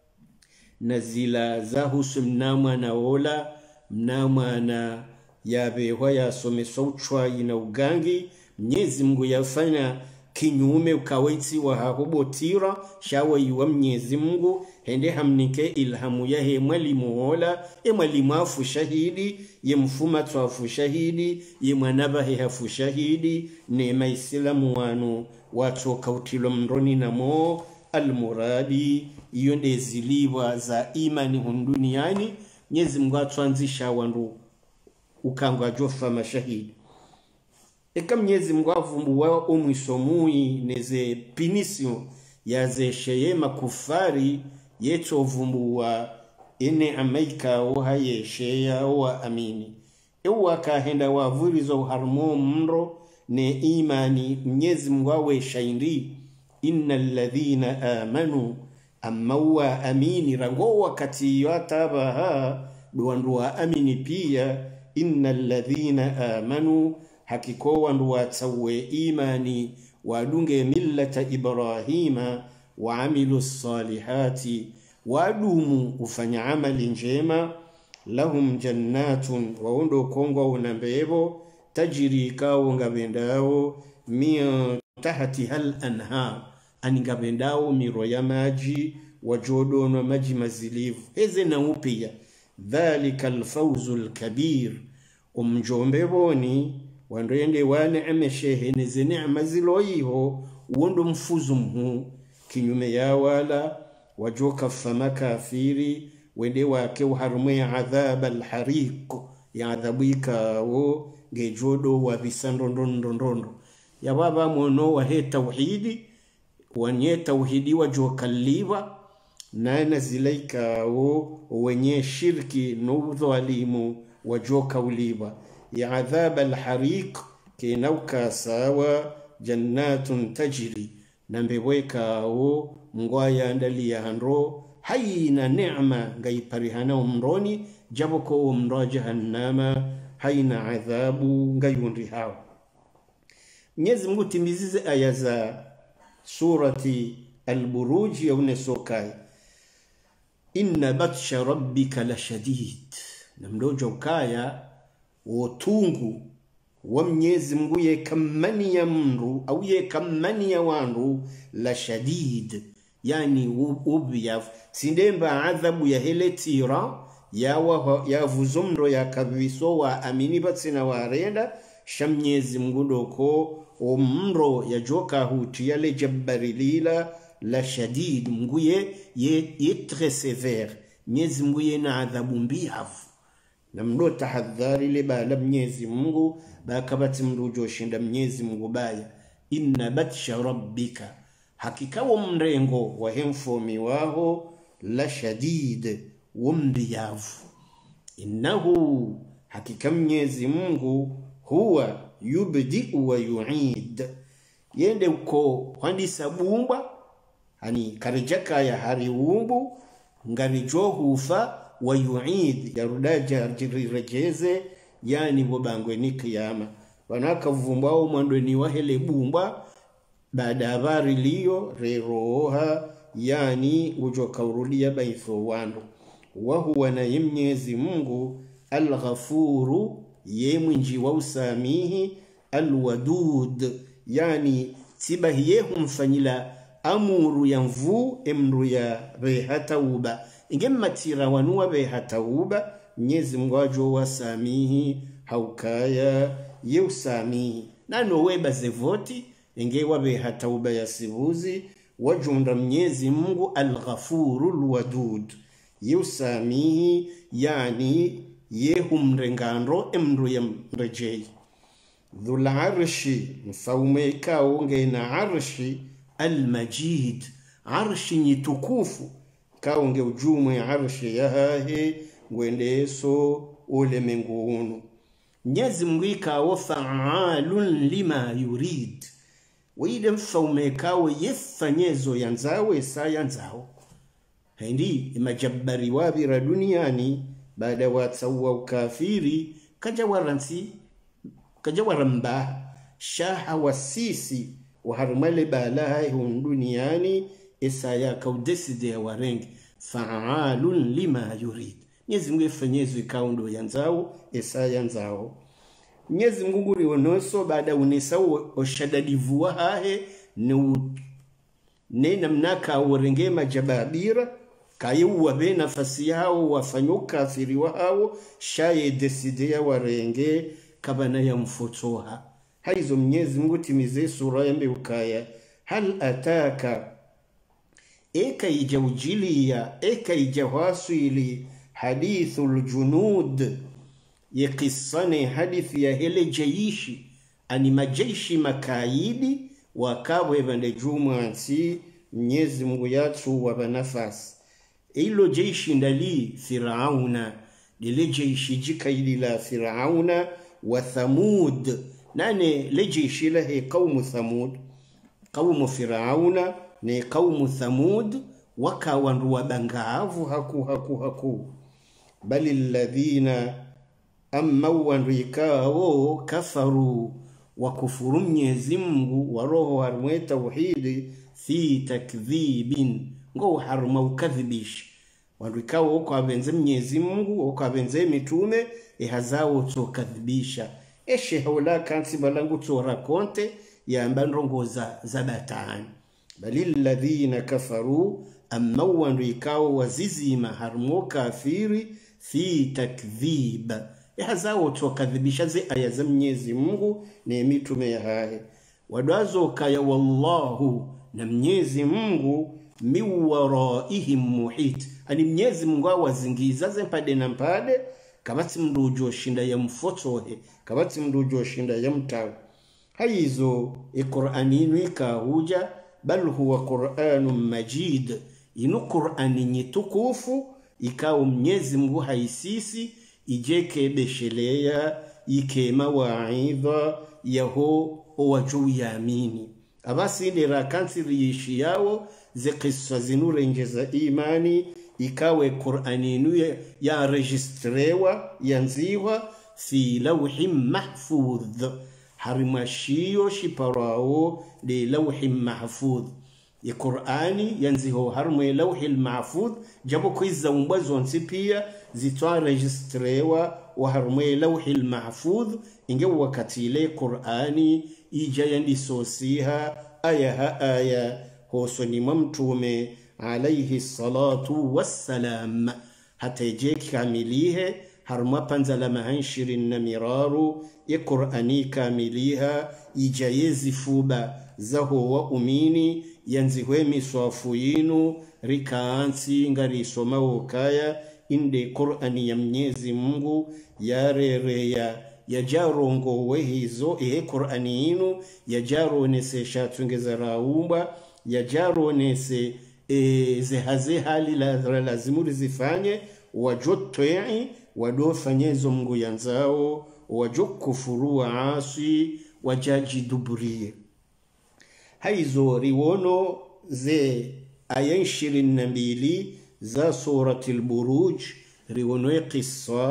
nazila zahus mnama na ola mnama na yabewa ya some sauchwa ina ugangi Mwenyezi Mungu yafanya kinyume ukawaiti wa hakubotira shawa yuwa Mwenyezi Mungu hende hamnike ilhamu ya he mwalimu hola e mwalimu afu shahidi ye mfuma tuafu shahidi ye mwanaba he hafu shahidi neema islamu wanu watu kautilo mroni na mo almuradi yonde ziliwa za imani hunduniani Mwenyezi Mungu atuanzisha wandu ukangwa jofa mashahidi eka Mwenyezi Mungu avumbuwa umwisomui neze pinisio yaze sheye makufari yeto vumbuwa ene amaika oha yesheya owa amini ewa kahenda wavurizo uharmo mro ne imani Mwenyezi Mungu awe shaindi innal ladhina amanu amma wa amini rango wakati yatabaha duandua amini pia innal ladhina amanu hakiko wandu watawe imani wadunge millata Ibrahima wa amilu salihati wadumu ufanya amali njema lahum jannatun waundo kongwa unambebo tajiri kao ngabendao miya tahati hal anha aningabendao miro ya maji wajodo na maji mazilivu heze na upia dhalika alfawzul kabir umjombeboni wandende wane ameshehe neze neema ziloiho uondo mfuzu mhu kinyume ya wala wajoka fama kafiri wende wake uharume adhab alhariq ya adhabika wo gejodo wa bisandondondondondo ya baba mwono wa he tauhidi wanye tauhidi wajoka liva na nazilaika wo wenye shirki no dhalimu wajoka uliva ya adhab alhariq kinauka sawa jannatun tajri nambeweka wo ngwaya ndali ya handro haina neema ngaiparihana umroni jaboko umro jahannama haina adhabu ngayundi hao Mwenyezi Mungu timizize aya za surati al-Burudj ya unesokai inna batsha rabbika la shadid namdojo ukaya wotungu wa Mwenyezi Mungu ye kamani ya mru au ye kamani ya wandu la shadid yani ubiyaf sindemba adhabu ya heletira ya wa ya vuzumro ya kabiso wa amini batsina warenda shamnyezi Mungu doko omro ya joka huti yale jabbarilila la shadid Mungu ye ye, ye très sévère Mwenyezi Mungu ye na adhabu mbiafu na mdo tahadhari le bala Mwenyezi Mungu bakabati mrujo shinda Mwenyezi Mungu baya inna batsha rabbika hakika wa mrengo wa hemfomi waho la shadid wumbiyavu innahu hakika Mwenyezi Mungu huwa yubdi wa yu'id yende uko handi sabumba hani karejaka ya hari umbu ngarijo hufa wa yu'id yarudaja jirejeze yani bobangwe ni kiyama wanaka vumbao mwando ni wahele bumba baada habari liyo reroha yani ujo kaurudia baitho wando wa huwa na Mwenyezi Mungu al-Ghafuru yemwinji wa usamihi al-Wadud yani tibahiye humfanyila amuru ya mvu emru ya behatauba ingematira wanuwa behatauba Mwenyezi Mungu ajo wasamihi haukaya ye usamihi nano weba zevoti ingewa behatauba ya sibuzi wajunda Mwenyezi Mungu al-Ghafuru al-Wadud ye usamihi yani ye humrengandro emru ya mrejei dhul arshi mfaume kao ngena arshi al-Majid arshi nyitukufu kao nge ujumwe arshi yahahe ngwendeso ule mengunu Mwenyezi Mungu ikawa fa'alun lima yurid wile mfaume kao yefanyezo yanzawe sa yanzao hindi imajabari wabira duniani baada watsawa ukafiri kaja waransi kaja waramba shaha wasisi waharumale balaha hun duniani isaya kaudeside ya warengi fa'alun lima yurid Mwenyezi Mungu ifanyezo ikaundo yanzao isaya yanzao Mwenyezi Mungu rionoso baada unisao oshadadivu wahahe ne namnaka urenge majababira kayuwa be nafasi yao wafanyo kafiri wao shaye deside ya warenge kabana ya mfotoha haizo Mwenyezi Mungu timize sura ya mbeukaya hal ataka eka ijawjilia eka ijawasili hadithul junud yakisane hadithi ya hele jaishi ani majaishi makaidi wakawe vande jumansi Mwenyezi Mungu yatu wabanafasi ilo jaishi ndali Firauna lile jaishi jikaidi la Firauna wa Thamud nane le jaishi lahe qaumu Thamud qaumu Firauna ne qaumu Thamud wakawandu wabangavu haku haku haku bali alladhina amma wanrikao kafaru wa kufuru Mwenyezi Mungu wa roho harmwe tauhidi fi takdhibin ngo harma ukadhibish wanrikao kwa benze Mwenyezi Mungu kwa benze mitume ehazao tokadhibisha eshe haula kansi balangu tora konte ya mbandrongo za zabatani balil ladhina kafaru amma wanrikao wazizima harmo kafiri fi takdhib ehazao tokadhibisha ze aya za Mwenyezi Mungu ne mitume ya hahe wadwazo kaya wallahu na Mwenyezi Mungu miwaraihim muhit ani Mwenyezi Mungu awazingiza zempade na mpade kabati mrujo shinda ya mfotohe kabati mrujo shinda ya mtawe haizo e-Qur'ani nwika huja bal huwa Qur'anun majid inu Qur'ani nyitukufu ikao Mwenyezi Mungu haisisi ijeke beshelea ikema waidha yaho wajuu yaamini abasi ndira kansiri yishi yao zikiswa zinure njeza imani ikawe Qur'ani nuye ya registrewa yanziwa fi lawhin mahfudh harimashio shiparao de lawhin mahfudh ya Qur'ani yanziho harmwe lawhil mahfudh jabo kwiza umbazo nsipia zitwa registrewa wa harmwe lawhil mahfudh inge wakati ile Qur'ani ija yandisosiha aya ha aya hosoni mtume alayhi salatu wassalam hata je kamilihe harma panzala mahanshirin na miraru ya Qur'ani kamiliha ija yezifuba zaho wa umini yanzihwe miswafu yinu rikaansi ngari soma ukaya inde Qur'ani ya Mwenyezi Mungu yarereya yajarongo wehizo ehe Qur'ani yinu yajaronese shatungeza raumba yajaronese e, zehaze hali la lazimuri zifanye wajotoi wadofanyezo Mungu yanzao wajokufuru waasi wajaji duburie haizo riwono ze aya ishirini na mbili za suratul Burudj riwono qissa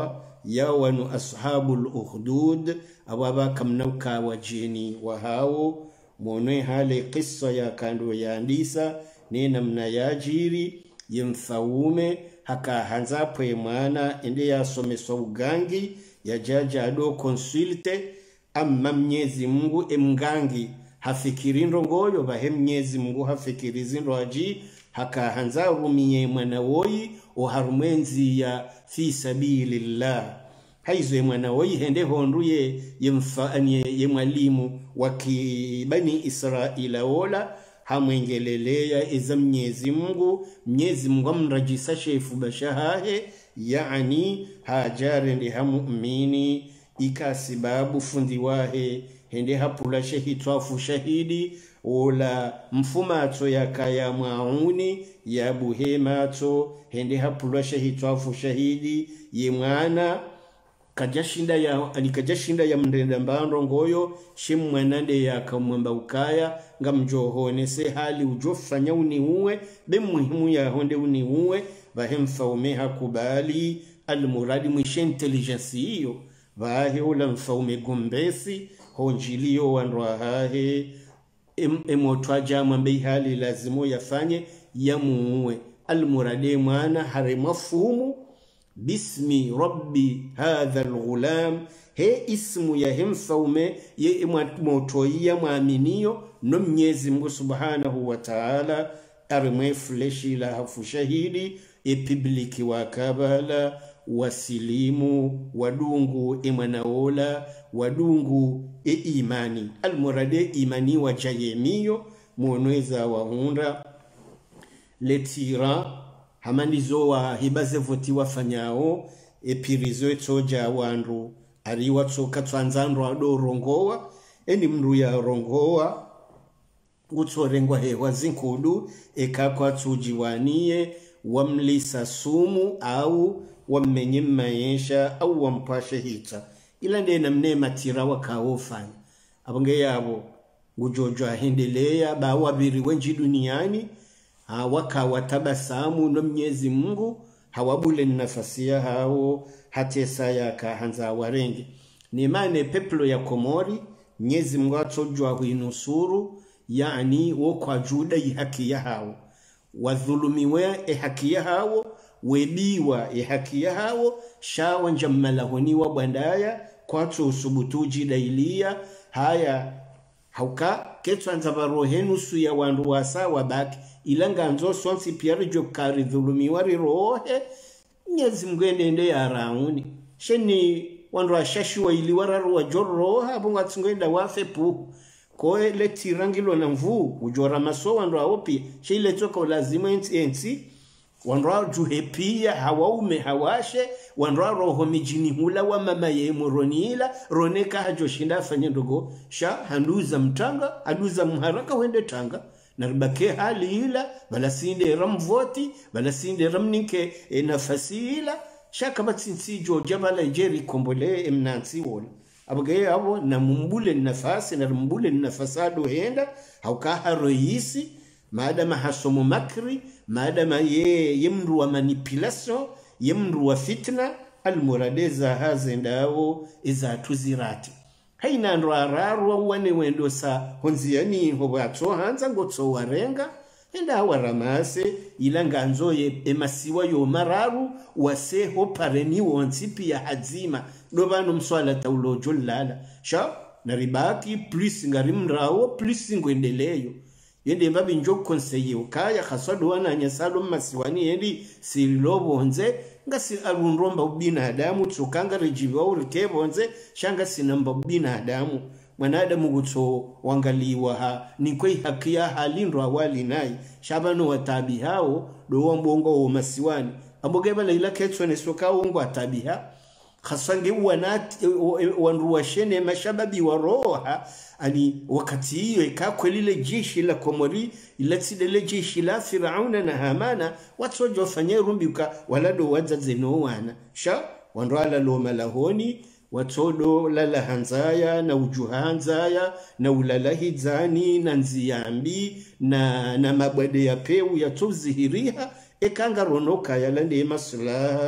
yawanu ashabul ukhdud awaba kamnauka wajini wa hao mwone hale kisa ya kando ya andisa nena mna yajiri yemfaume haka hanzapo emwana ende ya someso ugangi ya jaja ado konsulte amma mnyezi Mungu emgangi hafikiri ndongoyo bahe mnyezi Mungu hafikiri zindo aji haka hanza rumiye mwana woyi oharumwenzi ya fi sabilillah haizo mwana woyi hende honduye yemfanye yemwalimu waki bani Israila ola hamwengelelea iza mnyezi Mungu mnyezi Mungu amrajisa shefu bashahahe yaani hajare ndi hamu'mini ikasibabu fundi wahe hende hapula shehitwafu shahidi ola mfumato ya kaya mauni ya buhemato hende hapula shehitwafu shahidi ye mwana kajashinda ya alikajashinda ya mndenda mbando ngoyo shimwanande ya kamwamba ukaya ngamjohone se hali ujofanya uniuwe be muhimu ya honde uniuwe bahemfa umeha kubali almuradi mwishe intelligence hiyo bahe ula mfaume gombesi honjilio wanroa hahe em, emotwa jama mbe hali lazimo yafanye ya muue almurade mwana hare mafumu bismi rabbi hadha alghulam he ismu ya hemfaume ye motoia muaminiyo no mnyezi Mungu subhanahu wa ta'ala armwe fleshi la hafu shahidi epibliki wa kabala wasilimu wadungu emanaola wadungu e imani almurade imani wa jayemiyo muonweza wa hunda letira hamanizo wa hibaze voti wafanyao epirizo etoja wandu ariwa tsoka tsanzandro ado rongowa eni mndu ya rongowa gutsorengwa hewa zinkudu ekakwa tujiwanie wamlisa sumu au wamenye maisha au wampashe hita ila ndiye namne matira wakaofanya abonge yabo gujojo ahendelea ba wabiri wenji duniani wakawatabasamu no mnyezi Mungu hawabule nafasia hao hatesa ya kahanza warengi ni mane peplo ya Komori mnyezi Mungu atojwa huinusuru yani wokwa juda haki ya hao wadhulumiwe e haki ya hao webiwa e haki ya hao shawa njamalahoni wa bandaya kwa usubutuji dailia haya hauka ketwanza barohenu su ya wandu wasa wabaki ilanga nzo sonsi piari jokari dhulumiwa rirohe nyezi mgwende ende ya rauni sheni wandu washashiwa iliwararu wa jorroha bunga tsungwenda wafe pu koe le tirangilo na mvu ujora maso wandu waopi she ile toka ulazima ensi ensi wandu wajuhepia hawaume hawashe wandu roho mijini hula wa mama ye moronila roneka hajoshinda afanye ndogo sha handuza mtanga handuza mharaka wende tanga naribake hali ila bala sinde ramvoti bala sinde ramnike e nafasi ila shaka batsinsi joja bala jeri kombole emnansi wala abagaye abo na mumbule nafasi na mumbule nafasado henda haukaha roisi maadama hasomo makri maadama ye yemru wa manipulation yemru wa fitna almuradeza hazendao iza tuzirati haina nrararu wane wendo sa honziani hobato hanza ngotso warenga enda waramase ilanga nzoye emasiwa yo mararu wase ho pareni wonsipi ya hazima dobano mswala taulojo lala sha naribaki plus ngarimrawo plus ngwendeleyo yende mbabi njo konseye ukaya khaswado wana nyasalo masiwani yendi silobonze ngasi arunromba ubinadamu tsukanga rejiwa urikebonze shanga sinamba ubinadamu mwanadamu gutso wangaliwa ha nikwei haki ya halindwa wali nai shabano watabi hao do mbongo wa masiwani ambogeba la ila ketso ne soka ungo atabiha khasange wanati wanruwa shene mashababi wa roha ani wakati hiyo ikakwelile jeshi la Komori ilatsidele jeshi la Firauna na Hamana watu wajofanya rumbika walado wadzazeno wana sha wanrala lo malahoni watodo lala hanzaya na ujuhanzaya na ulalahizani na nziyambi na na mabwede ya peu ya tuzihiriha ekanga ronoka yalande maslaha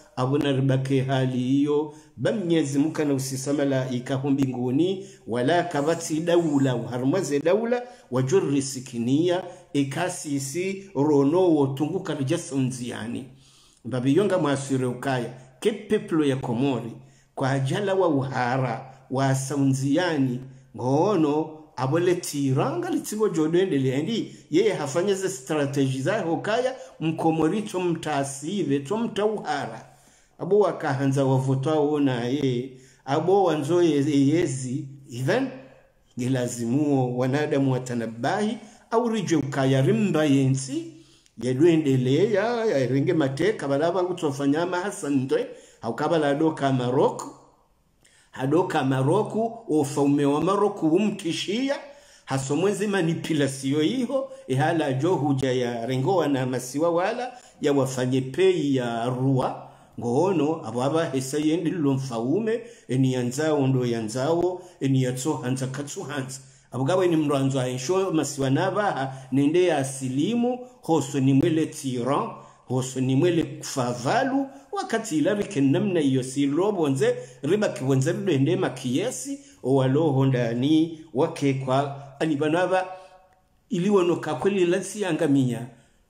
abuna ribake hali hiyo bamnyezi mukana usisamala ikahu mbinguni wala kabati daula harmaze daula wajurri sikinia ikasisi rono wotunguka rijasunziani babiyonga mwasire ukaya ke peplo ya Komori kwa ajala wa uhara wa saunziani ngono abole tiranga litigo jodendele ndi yeye hafanya ze strategy za hokaya mkomori to mtasive to mtauhara abo wakahanza wavotwa ona ye abo wanzo yezi even gilazimuo wanadamu watanabahi au rije ukaya rimba yensi yedwendele ya ringe mateka balaba ngutofanyama Hassan ndwe haukabala doka Maroko hadoka Maroko ufaume wa Maroko umkishia hasomwezi manipulasiyo hiyo ihala jo huja ya rengoa na masiwa wala ya wafanye pei ya rua ngono ababa hesa yendi lomfaume eni yanzao ndo yanzao eni yatso hanza katsu hanza abugawe ni mranzo aisho masiwa nabaha nende ya asilimu hoso ni mwele tiran hoso ni mwele kufavalu wakati ilarike namna iyo si robonze riba kiwenze rende makiyesi owaloho ndani wake kwa anibanaba iliwonoka kweli lansi angamia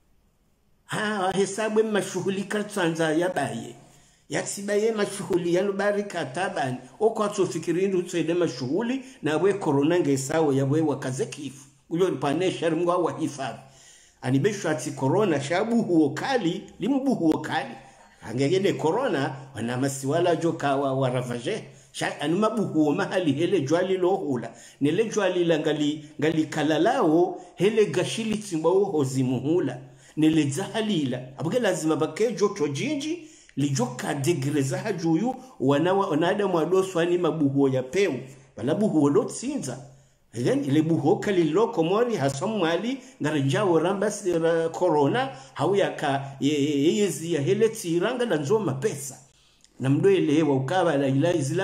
ha hesabu mashughuli katsanza yabaye yatsibaye mashughuli yalubarika tabani okwato fikirindu utsede mashughuli na we corona ngesawo yawe wakaze kifu uyo panesha rimwa wa hifadhi anibesho ati corona shabu huo kali limubu huo kali angegede corona wana masiwala joka wa waravaje sha anumabu huo mahali hele jwali lohula nile jwali la ngali ngali kalalao hele gashili timbao hozimuhula nile zahalila abuge lazima bake joto jinji lijoka degreza hajuyu wanawa onadamu adoswani mabuhuo ya peu balabuhuo lotsinza then ile buhoka lilo Komori hasomwali ngarijao rambas corona hauyaka yezi ya hele tiranga la nzoma pesa na mdoelewa ukaba la ila izila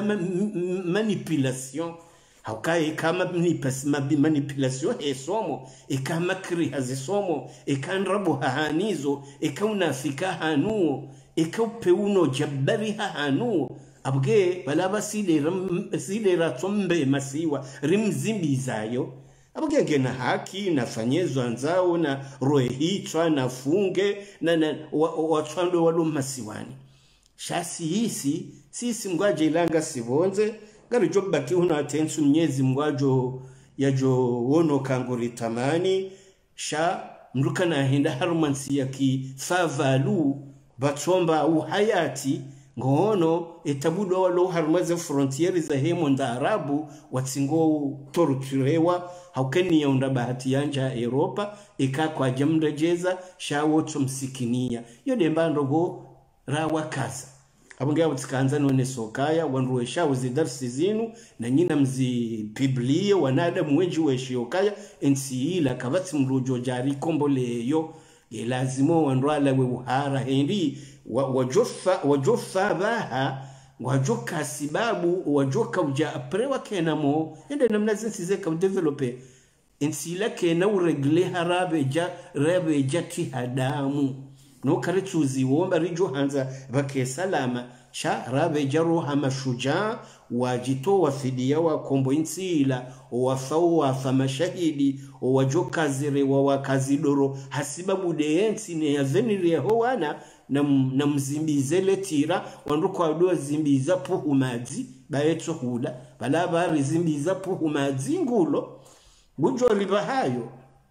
manipulation haukaye kama manipulation esomo ekama kri hazisomo ekanrabo hahanizo ekaunafika hanuo ekaupe jabari hanuo abge balaba sile sile ratombe masiwa rimzimbi zayo abge gena haki nafanyezo anzao na roe hitwa na funge na, na watwando walo masiwani shasi hisi sisi mgwaje ilanga sibonze ngari jobba kiuna atensu mnyezi mgwajo yajo wono kanguri tamani sha mruka na hinda harumansi ya ki favalu batomba uhayati ngono etabudo walo harmaze frontieri za hemo nda Arabu watsingo torturewa haukeni ya unda bahati yanja Europa ika kwa jamda jeza shawo tumsikinia yode mbandogo rawa kaza abungia utikanza none sokaya wanruwe shawo zidarsi zinu na nyina mzi biblia wanada mweji weshiokaya ensiila kabati mrujo jari komboleyo lazimo wanrwala we uhara hendi wajofa wajofa baha wajoka sibabu wajoka uja aprewa kenamo ende namna zinsize ka developer insila kena uregle harabe ja rabe jati hadamu no karetuzi womba rijo hanza bake salama sha rabe jaro hama shuja wajito wafidia wa kombo insila wafau wa famashahidi wajoka zire wa wakazidoro hasibabu deensi ne yazeniri ya howana na, na mzimbizele tira wanduko waduwa zimbiza puhu mazi baeto hula balaba rizimbiza puhu mazi ngulo gujo ribahayo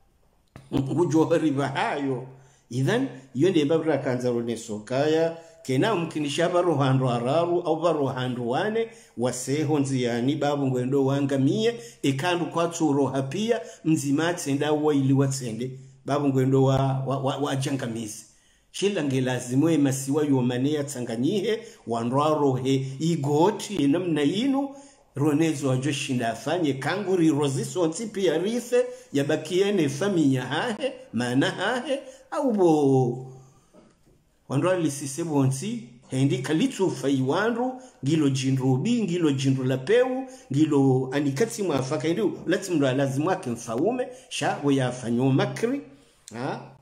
gujo ribahayo idhan yonde babra kanzarone sokaya kena mkinishaba rohando araru au barohando wane waseho nziyani babu ngwendo wangamie ekandu kwa tsuro hapia mzimati nda waili watsende babu ngwendo wa, wa, wa, wa jangamizi shila ngelazimu emasiwa yomane yatsanganyihe wanrarohe igoti namna yinu ronezo ajoshinda afanye kanguri roziso pia rife yabakiene familia hahe mana hahe au bo wanrali sisebonsi hendi kalitu faiwanru ngilo jinrubi ngilo jinru lapeu ngilo anikati mwafaka ndio latimra lazima yake mfaume sha wayafanyo makri ha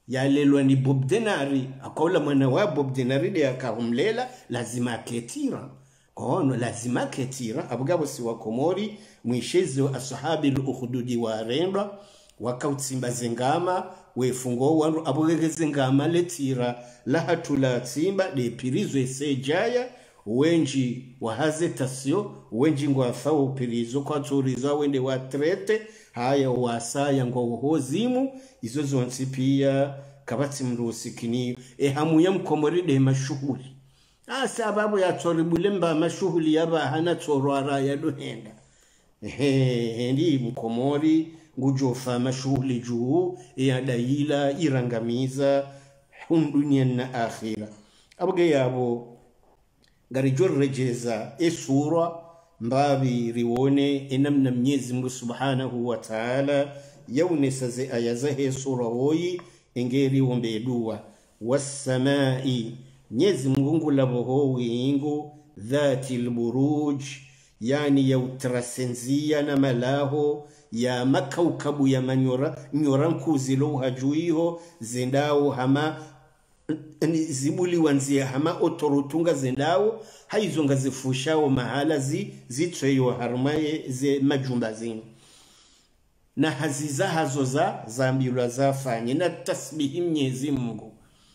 yalelwa ni Bob Denari akaula mwana wa Bob Denari de akahumlela lazima ketira kono lazima ketira abugabo si wa Komori mwishezi wa ashabi al-ukhdudi wa renda wakautsimba zengama wefungo wandu abugegeze ngama letira lahatula tsimba de pirizwe sejaya wenji wahaze tasio wenji ngwa fawo pirizo kwa turizo wende wa trete haya wasaya ngwa uhozimu izo zonsi pia kabati mrusikini e hamu ya Mkomori de mashuhuli ah sababu ya toribulemba mashuhuli yaba hana torwara ya duhenda ehe ndi Mkomori ngujofa mashuhuli juu ya daila irangamiza hundunia na akhira abuge yabo garijor rejeza e sura mbabi riwone enamna Mwenyezi Mungu Subhanahu wa Ta'ala yaunesaze ayazahe sura hoyi engeri wombe dua was-samai Mwenyezi Mungu laboho wingu dhatil buruj yani ya utrasenzia na malaho ya makaukabu ya manyora nyoranku zilo hajuiho zendao hama zibuli wanzia hama otorutunga zendao haizonga zifushao mahala zi zitweyo harumaye ze majumba zinu na haziza hazo za zambilwa zafanye na tasbihi Mwenyezi Mungu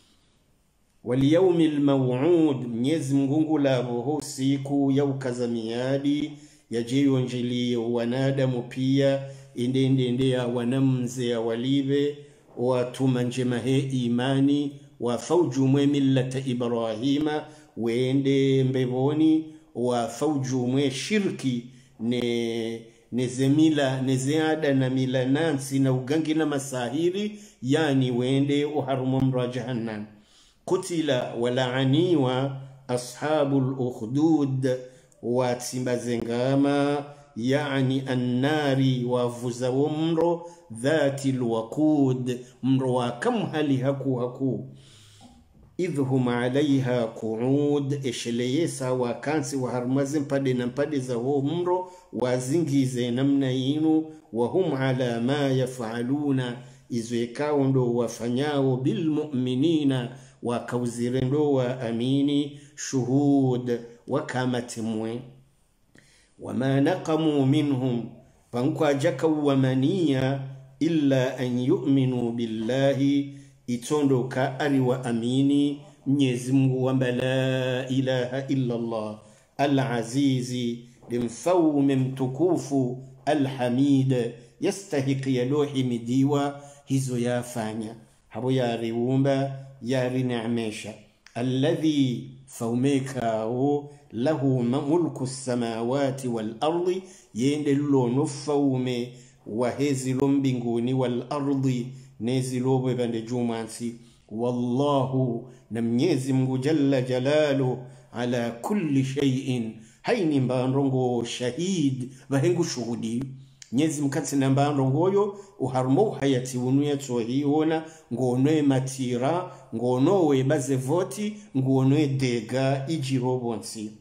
wal yawmil maw'ud Mwenyezi Mungu laboho siku ya ukazamiadi yajeyo njili wanadamu pia indende ndea wanamze ya walive watuma njema he imani wa fauju mwe millata Ibrahima wende mbeboni wa fauju mwe shirki ne nezemila nezeada na mila nansi na ugangi na masahiri yani wende uharumu mra jahannam kutila walaaniwa ashabul ukhdud watsimba zengama yani annari wavuza umro dhati alwaqud mro wakamhali haku haku idhhum alaiha qu'ud eshleyesa wakansi waharmazi mpade na mpade za huo mro wazingize namna yinu wahum ala ma yafaluna izwekao ndo wafanyao bilmu'minina wakauzire ndo wa amini shuhud wakamatimwe wama naqamu minhum fankwa jaka wamania illa an yu'minu billahi itondo ka ari wa amini Mwenyezi Mungu wa la ilaha illa Allah al-azizi limfawme mtukufu al-hamid yastahiqi yaluhi midiwa hizo yafanya habo yariumba yari neemesha alladhi fawmekao lahu mulku samawati wal ardi yende lono fawme wa hezi lombinguni wal ardi nezi lobe bande jumansi wallahu na Mwenyezi Mungu jalla jalalu ala kulli shay'in haini mbandongo shahid bahengu shuhudi Mwenyezi mkatsi na mbandongoyo uharumo hayati unuya tsohiona ngonoe matira ngonoe bazevoti ngonoe dega ijirobonsi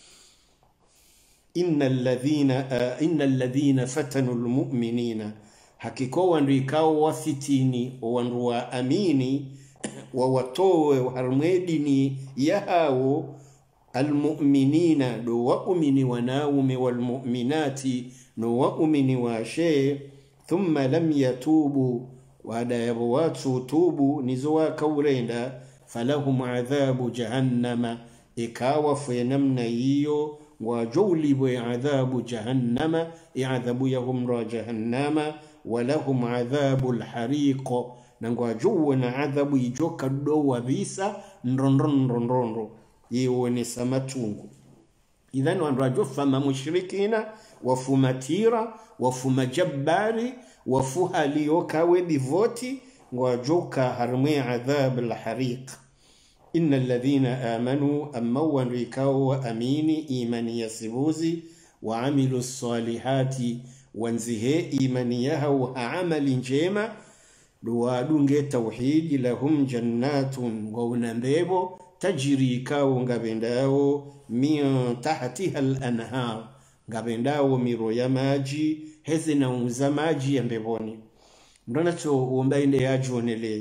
innal ladhina uh, innal ladhina fatanu almu'minina hakiko wandu ikao wafitini wandu wa amini wa watowe harumedini yahao almu'minina do wa umini wanaume walmu'minati no wa umini washe thumma lam yatubu wada yabwatu tubu nizowa kaurenda falahum adhabu jahannama ikawa fe namna hiyo wajuli bi adhabu jahannama i'adhabu yahum ra jahannama walahum adhabu alhariq nangwa juwa na adhabu ijoka dowa visa ndrondrondrondo yiwone samatungu idhan wanrajo fama mushrikina wafumatira wafumajabari wafuhaliokawe divoti wajoka harmi adhab alhariq innal ladhina amanu amma wanrikao wa amini imani yasibuzi wa amilu salihati wanzihe imani yaha wa amali njema duwadunge tawhidi lahum jannatun wa unambebo tajiri kao ngabendao min tahtiha al-anhar ngabendao miro ya maji hezi na unza maji ya mbeboni ndona cho uomba inde yajonele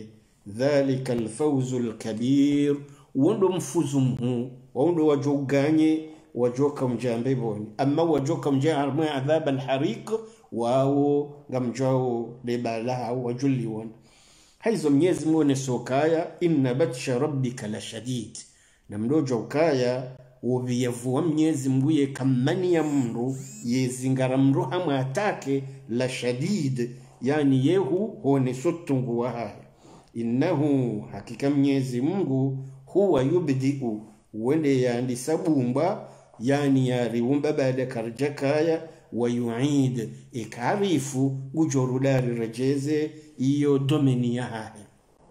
dhalika alfawzu alkabir wondo mfuzumhu wondo wajoganye wajoka mjambe boni amma wajoka mjambe adhab alhariq wao ngamjao lebala wajuliwon haizo Mwenyezi Mungu ne sokaya inna batsha rabbika la shadid na mdojo ukaya uviyavu wa Mwenyezi Mungu ye kamani ya mru yezingara mru hamwe atake la shadid yani yehu hone sotungu wa haya innahu hakika Mwenyezi Mungu huwa yubdi'u wende yani sabumba yani yariumba baada karjakaya wa yu'id ikarifu gujorudari rejeze iyo domini ya haya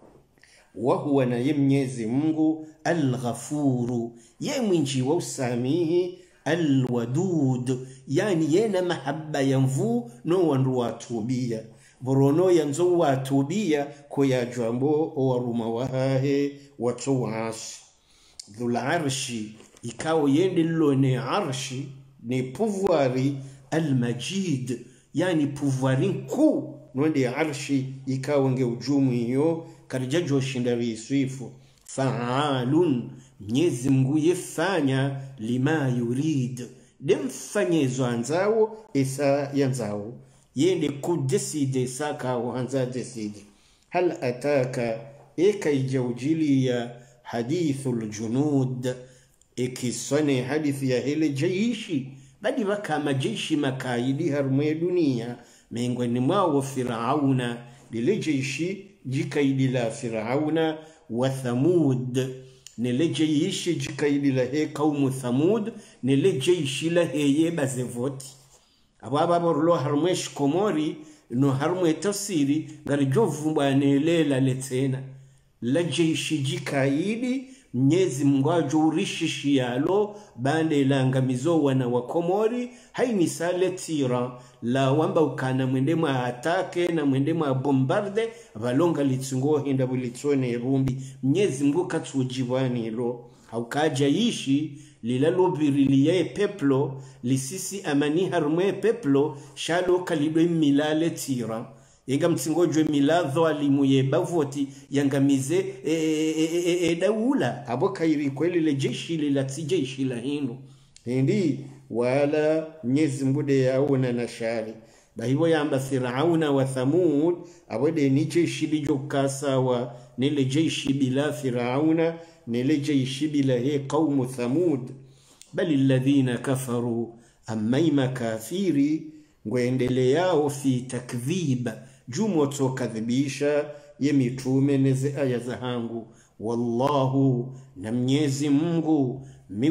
wa huwa na Mwenyezi Mungu al-Ghafuru ye mwinji wa usamihi al-Wadud yani yena mahabba yanvu no wandu watubia borono yanzo watubia koya jambo waruma wahe watuwash dhul arshi ikao yende lone arshi ni pouvoiri al-Majid yani pouvoiri ku nwende arshi ikao nge ujumu hiyo karijajo shindari iswifu fa'alun Mwenyezi Mungu yefanya lima yurid demfanyezo anzao isa yanzao yende kudeside saka wanza deside hal ataka eka ijawjili ya hadithul junud ekisone hadithi ya hele jaishi badi waka majeshi makaidi harumwe dunia mengweni mwao Firauna lile jaishi jikaidi la Firauna wa Thamud nile jaishi jikaidi la he kaumu Thamud nile jaishi la heye bazevoti ababa borlo harumwe shikomori no harumwe tafsiri ngari jovumba nelela letena la jaishi jikaidi Mwenyezi Mungu ajurishi yalo bande langamizo wana wa Komori haini sale tira la wamba ukana mwende mwa atake na mwende mwa bombarde valonga litsungo hinda bulitsone rumbi Mwenyezi Mungu katujibani lo haukaja ishi lilalo biriliye peplo lisisi amani harumwe peplo shalo kalidwe milale tira yenga mtsingojwe miladho alimuye bavoti yangamize e, e, e, e, e daula abo kairi kweli le jeshi le latjeshi la hino hindi wala Mwenyezi Mungu yaona na shari bahibo yamba Firauna wa Thamud abode ni jeshi lijokasa wa nile jeshi bila Firauna nile jeshi bila he qaumu Thamud bali alladhina kafaru amma kafiri ngwendeleao fi takdhib jumo tokadhibisha yemitume neze aya za hangu wallahu na Mwenyezi Mungu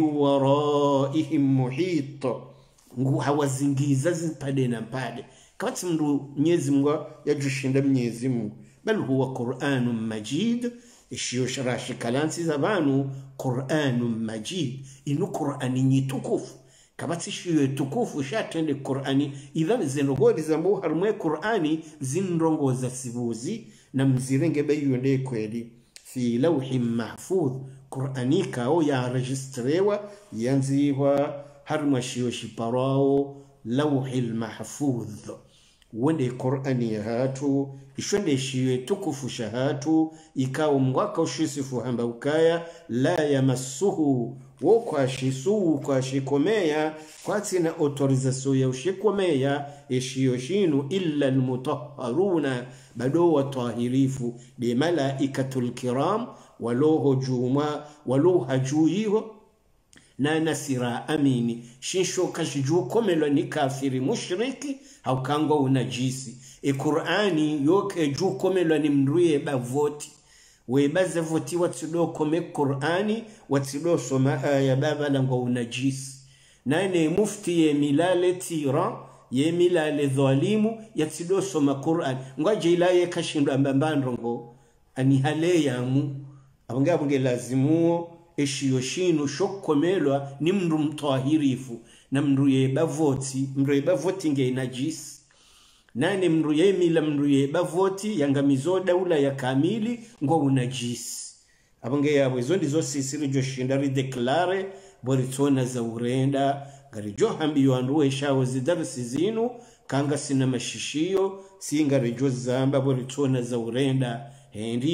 miwaraihim muhit ngu hawazingiza zipade na mpade kati mndu Mwenyezi Mungu yajushinda Mwenyezi Mungu bal huwa Qur'anun Majid ishiyo sharashi kalansi zabanu Qur'anun Majid inu Qur'ani nyitukufu kabati shiyo tukufu shatende Qur'ani idhan zinrogodi zambu harumwe Qur'ani zinrongo za sibuzi na mzirenge bayonde kweli fi lawhin mahfuz Qur'ani kao ya registrewa yanziwa harumwa shiyo shiparao lawhil mahfuz wende Qur'ani ya hatu ishwende shiyo tukufu shahatu ikao mwaka ushisifu hamba ukaya la yamassuhu wokwa shisu kwa shikomea kwa tina autorizasyon ya ushikomea ishiyo shinu illa almutahharuna bado watahirifu bi malaikatul kiram waloho juma waloha juiho na nasira amini shisho kashiju komelo ni kafiri mushriki haukango unajisi e Qur'ani yoke ju komelo ni mruye bavoti webaze voti watido kome Qur'ani watido soma aya baba lango unajisi nane mufti ye milale tira ye milale dhalimu yatido soma Qur'an ngwaje ilaye kashindo ambambandrongo ani hale yamu abonge abonge lazimu eshiyo shinu shokomelwa ni mndu mtahirifu na mndu ye bavoti mndu ye bavoti nge najisi nane mndu ye mila mndu ye bavoti yangamizo daula ya kamili ngo unajisi abonge yabo izo ndizo sisiri jo shindari declare boritona za urenda gari jo hambiyo anduwe shawo zidarisi zinu kanga sina mashishio singa rejo zamba boritona za urenda hendi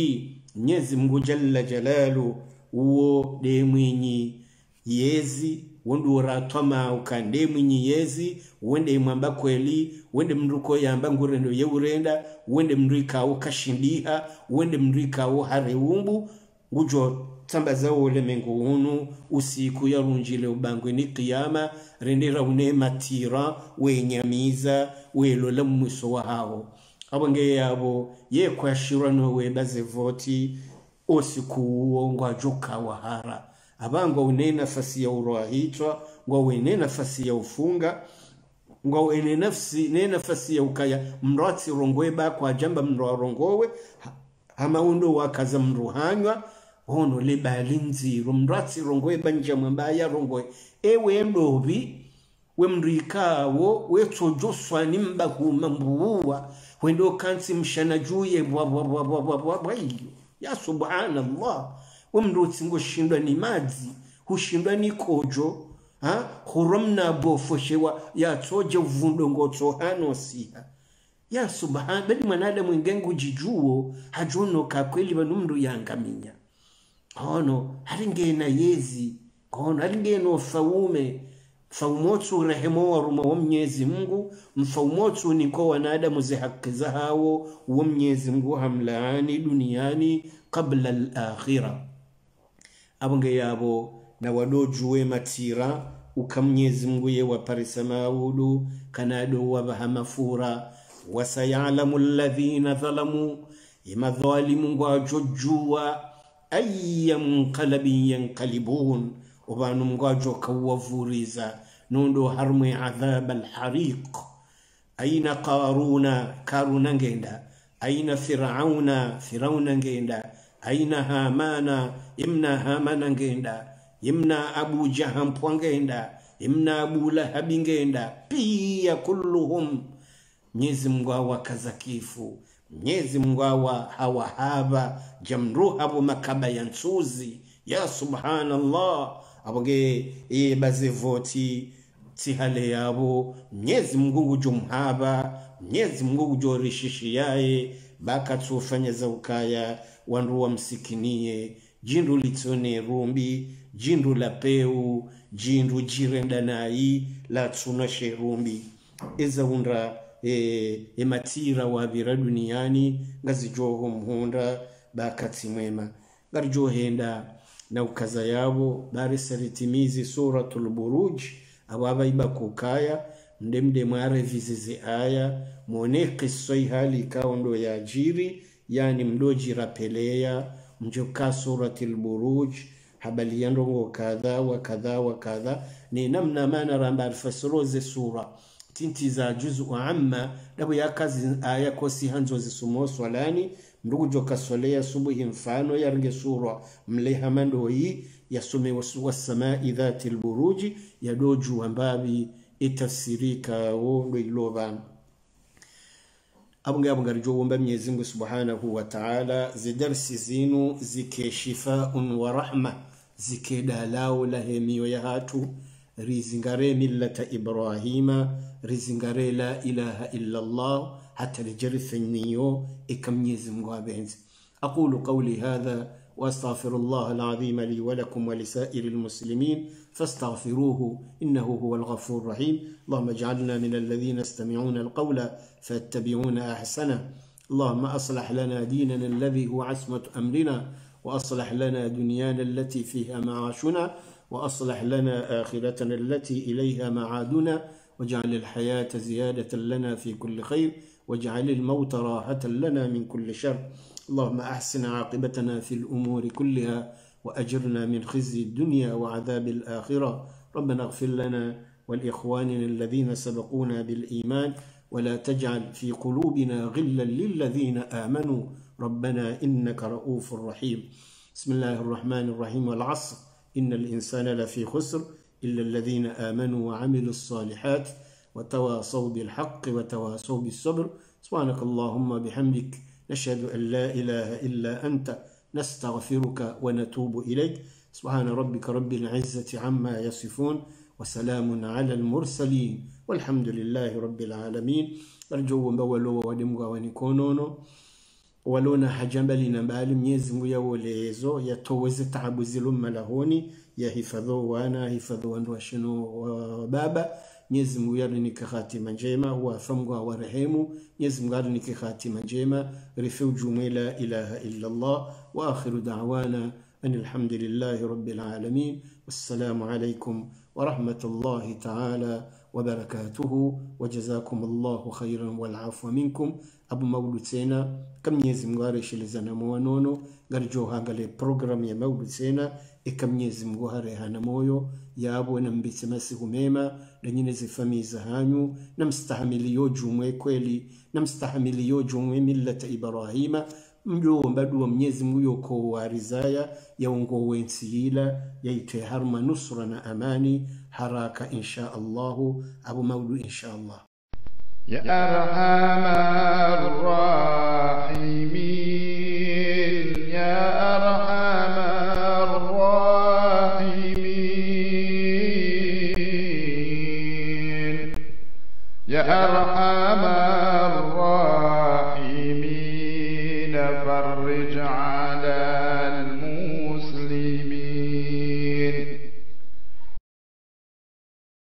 Mwenyezi Mungu jalla jalalu uo de mwinyi yezi wondu ratoma ukande mwinyi yezi wende mwamba kweli wende mruko yamba ngurendo yeurenda wende mrika ukashindiha wende mrika uhareumbu ujo tambaza ule mengu unu usiku ya runjile ubangwe ni kiyama rendera une matira wenyamiza welola mwiso wa hao abonge yabo ye kwa shirano webaze voti usiku uo ngwa joka wahara abango une nafasi ya uroahitwa ngwa une nafasi ya ufunga ngwa une nafasi ne nafasi ya ukaya mrati rongweba kwa jamba mro rongowe hama undo wakaza mruhanywa ono le balinzi rumrati rongweba njamwambaya rongwe ewe ndobi we mrikawo we tojoswa nimba kumambuwa wendo kansi mshana juye bwa bwa bwa bwa bwa bwa bwa ya subhanallah we mruti ngo shindwa ni mazi hushindwa ni kojo ha khurumna bofoshewa ya toje vundo ngoto hano siha ya subhan bali mwanadamu ngengu jijuo hajuno ka kweli banumru yangaminya ono haringena yezi ono haringena faume faumotu rehemo wa ruma wa Mwenyezi Mungu mfaumotu niko wanadamu zi haki za hao wa Mwenyezi Mungu hamlaani duniani kabla al-akhirah abonge yabo na wadojuwe matira uka Mwenyezi Mungu ye waparisa maudu kanado wabahamafura wasayalamu alladhina dhalamu ima dhalimu ngwa jojua ayyam qalbin yanqalibun ubanu mgwajo kawavuriza nundo harmu adhab alhariq aina qaruna karuna ngenda aina firauna firauna ngenda aina hamana imna hamana ngenda imna abu jaham ngenda imna abu lahab ngenda pia kulluhum Mwenyezi Mungu wakazakifu Mwenyezi Mungu hawahaba jamruha bu makaba yansuzi ya subhanallah aboge e bazevoti tihale yabo Mwenyezi Mungu jumhaba Mwenyezi Mungu jorishishi yae baka tufanya za ukaya wanru wa msikinie jindu litone rumbi jindu la peu jindu jirenda nai la tunashe rumbi eza undra e, e matira wa bira duniani ngazi joho mhunda bakati mwema garjo henda na ukaza yabo bari saritimizi suratul Burudj ababa ibakukaya mdemde mware vizizi aya mwone kisoi hali kaundo ya jiri yani mdoji rapelea mjoka suratul Burudj habali yandongo kadha wa kadha wa kadha ni namna mana ramba alfasiroze sura tinti za juzu wa amma dabu ya kazi aya kosi hanzo zisumo swalani ndugu joka solea subuhi mfano ya rge sura mleha mando hii ya sume wa samai dhati alburuji ya doju ambabi itafsirika wondo iloban abunga abunga rijo womba Mwenyezi Mungu subhanahu wa ta'ala zidarsi zinu zike shifaun wa rahma zike dalao lahemiyo ya hatu rizingare millata Ibrahima rizingare la ilaha illa Allah حتى لجرث النيو إكم يزم غابينز أقول قولي هذا وأستغفر الله العظيم لي ولكم ولسائر المسلمين فاستغفروه إنه هو الغفور الرحيم اللهم اجعلنا من الذين يستمعون القول فاتبعون أحسنه اللهم أصلح لنا ديننا الذي هو عصمة أمرنا وأصلح لنا دنيانا التي فيها معاشنا وأصلح لنا آخرتنا التي إليها معادنا واجعل الحياة زيادة لنا في كل خير واجعل الموت راحة لنا من كل شر اللهم أحسن عاقبتنا في الأمور كلها وأجرنا من خزي الدنيا وعذاب الآخرة ربنا اغفر لنا والإخواننا الذين سبقونا بالإيمان ولا تجعل في قلوبنا غلا للذين آمنوا ربنا إنك رؤوف رحيم بسم الله الرحمن الرحيم والعصر إن الإنسان لفي خسر إلا الذين آمنوا وعملوا الصالحات وتواصوا بالحق وتواصوا بالصبر سبحانك اللهم بحمدك نشهد أن لا إله إلا أنت نستغفرك ونتوب إليك سبحان ربك رب العزة عما يصفون وسلام على المرسلين والحمد لله رب العالمين. أرجو بولو ودمغا ونكونونو walona hajambali na mbali Mwenyezi Mungu yawolezo yatoweze taabu zilumma lahoni ya hifadho wana hifadho wandu washino wa baba. Mwenyezi Mungu yarinike khatima njema wa famgwa wa rehemu. Mwenyezi Mungu yarinike khatima njema rifu jumila ilaha illa Allah wa akhiru da'wana أن الحمد لله رب العالمين والسلام عليكم ورحمة الله تعالى وبركاته وجزاكم الله خيرا والعفو منكم. أبو مولود سينا كم يزم غارش لزنا موانونو غرجوها غالي بروغرام يا مولود سينا إكم يزم غاري هانا مويو يا أبو نمبيت مسيح ميما لنينزي فمي زهانيو نمستحمل يوجو ميكويلي نمستحمل يوجو ملة إبراهيم mjo mbadu wa Mwenyezi Mungu yoko wa rizaya ya ungo wensihila ya ite harma nusra na amani haraka insha Allahu. Abu Maudu insha Allah. Ya arhamar rahimin, ya arhamar rahimin, ya arhamar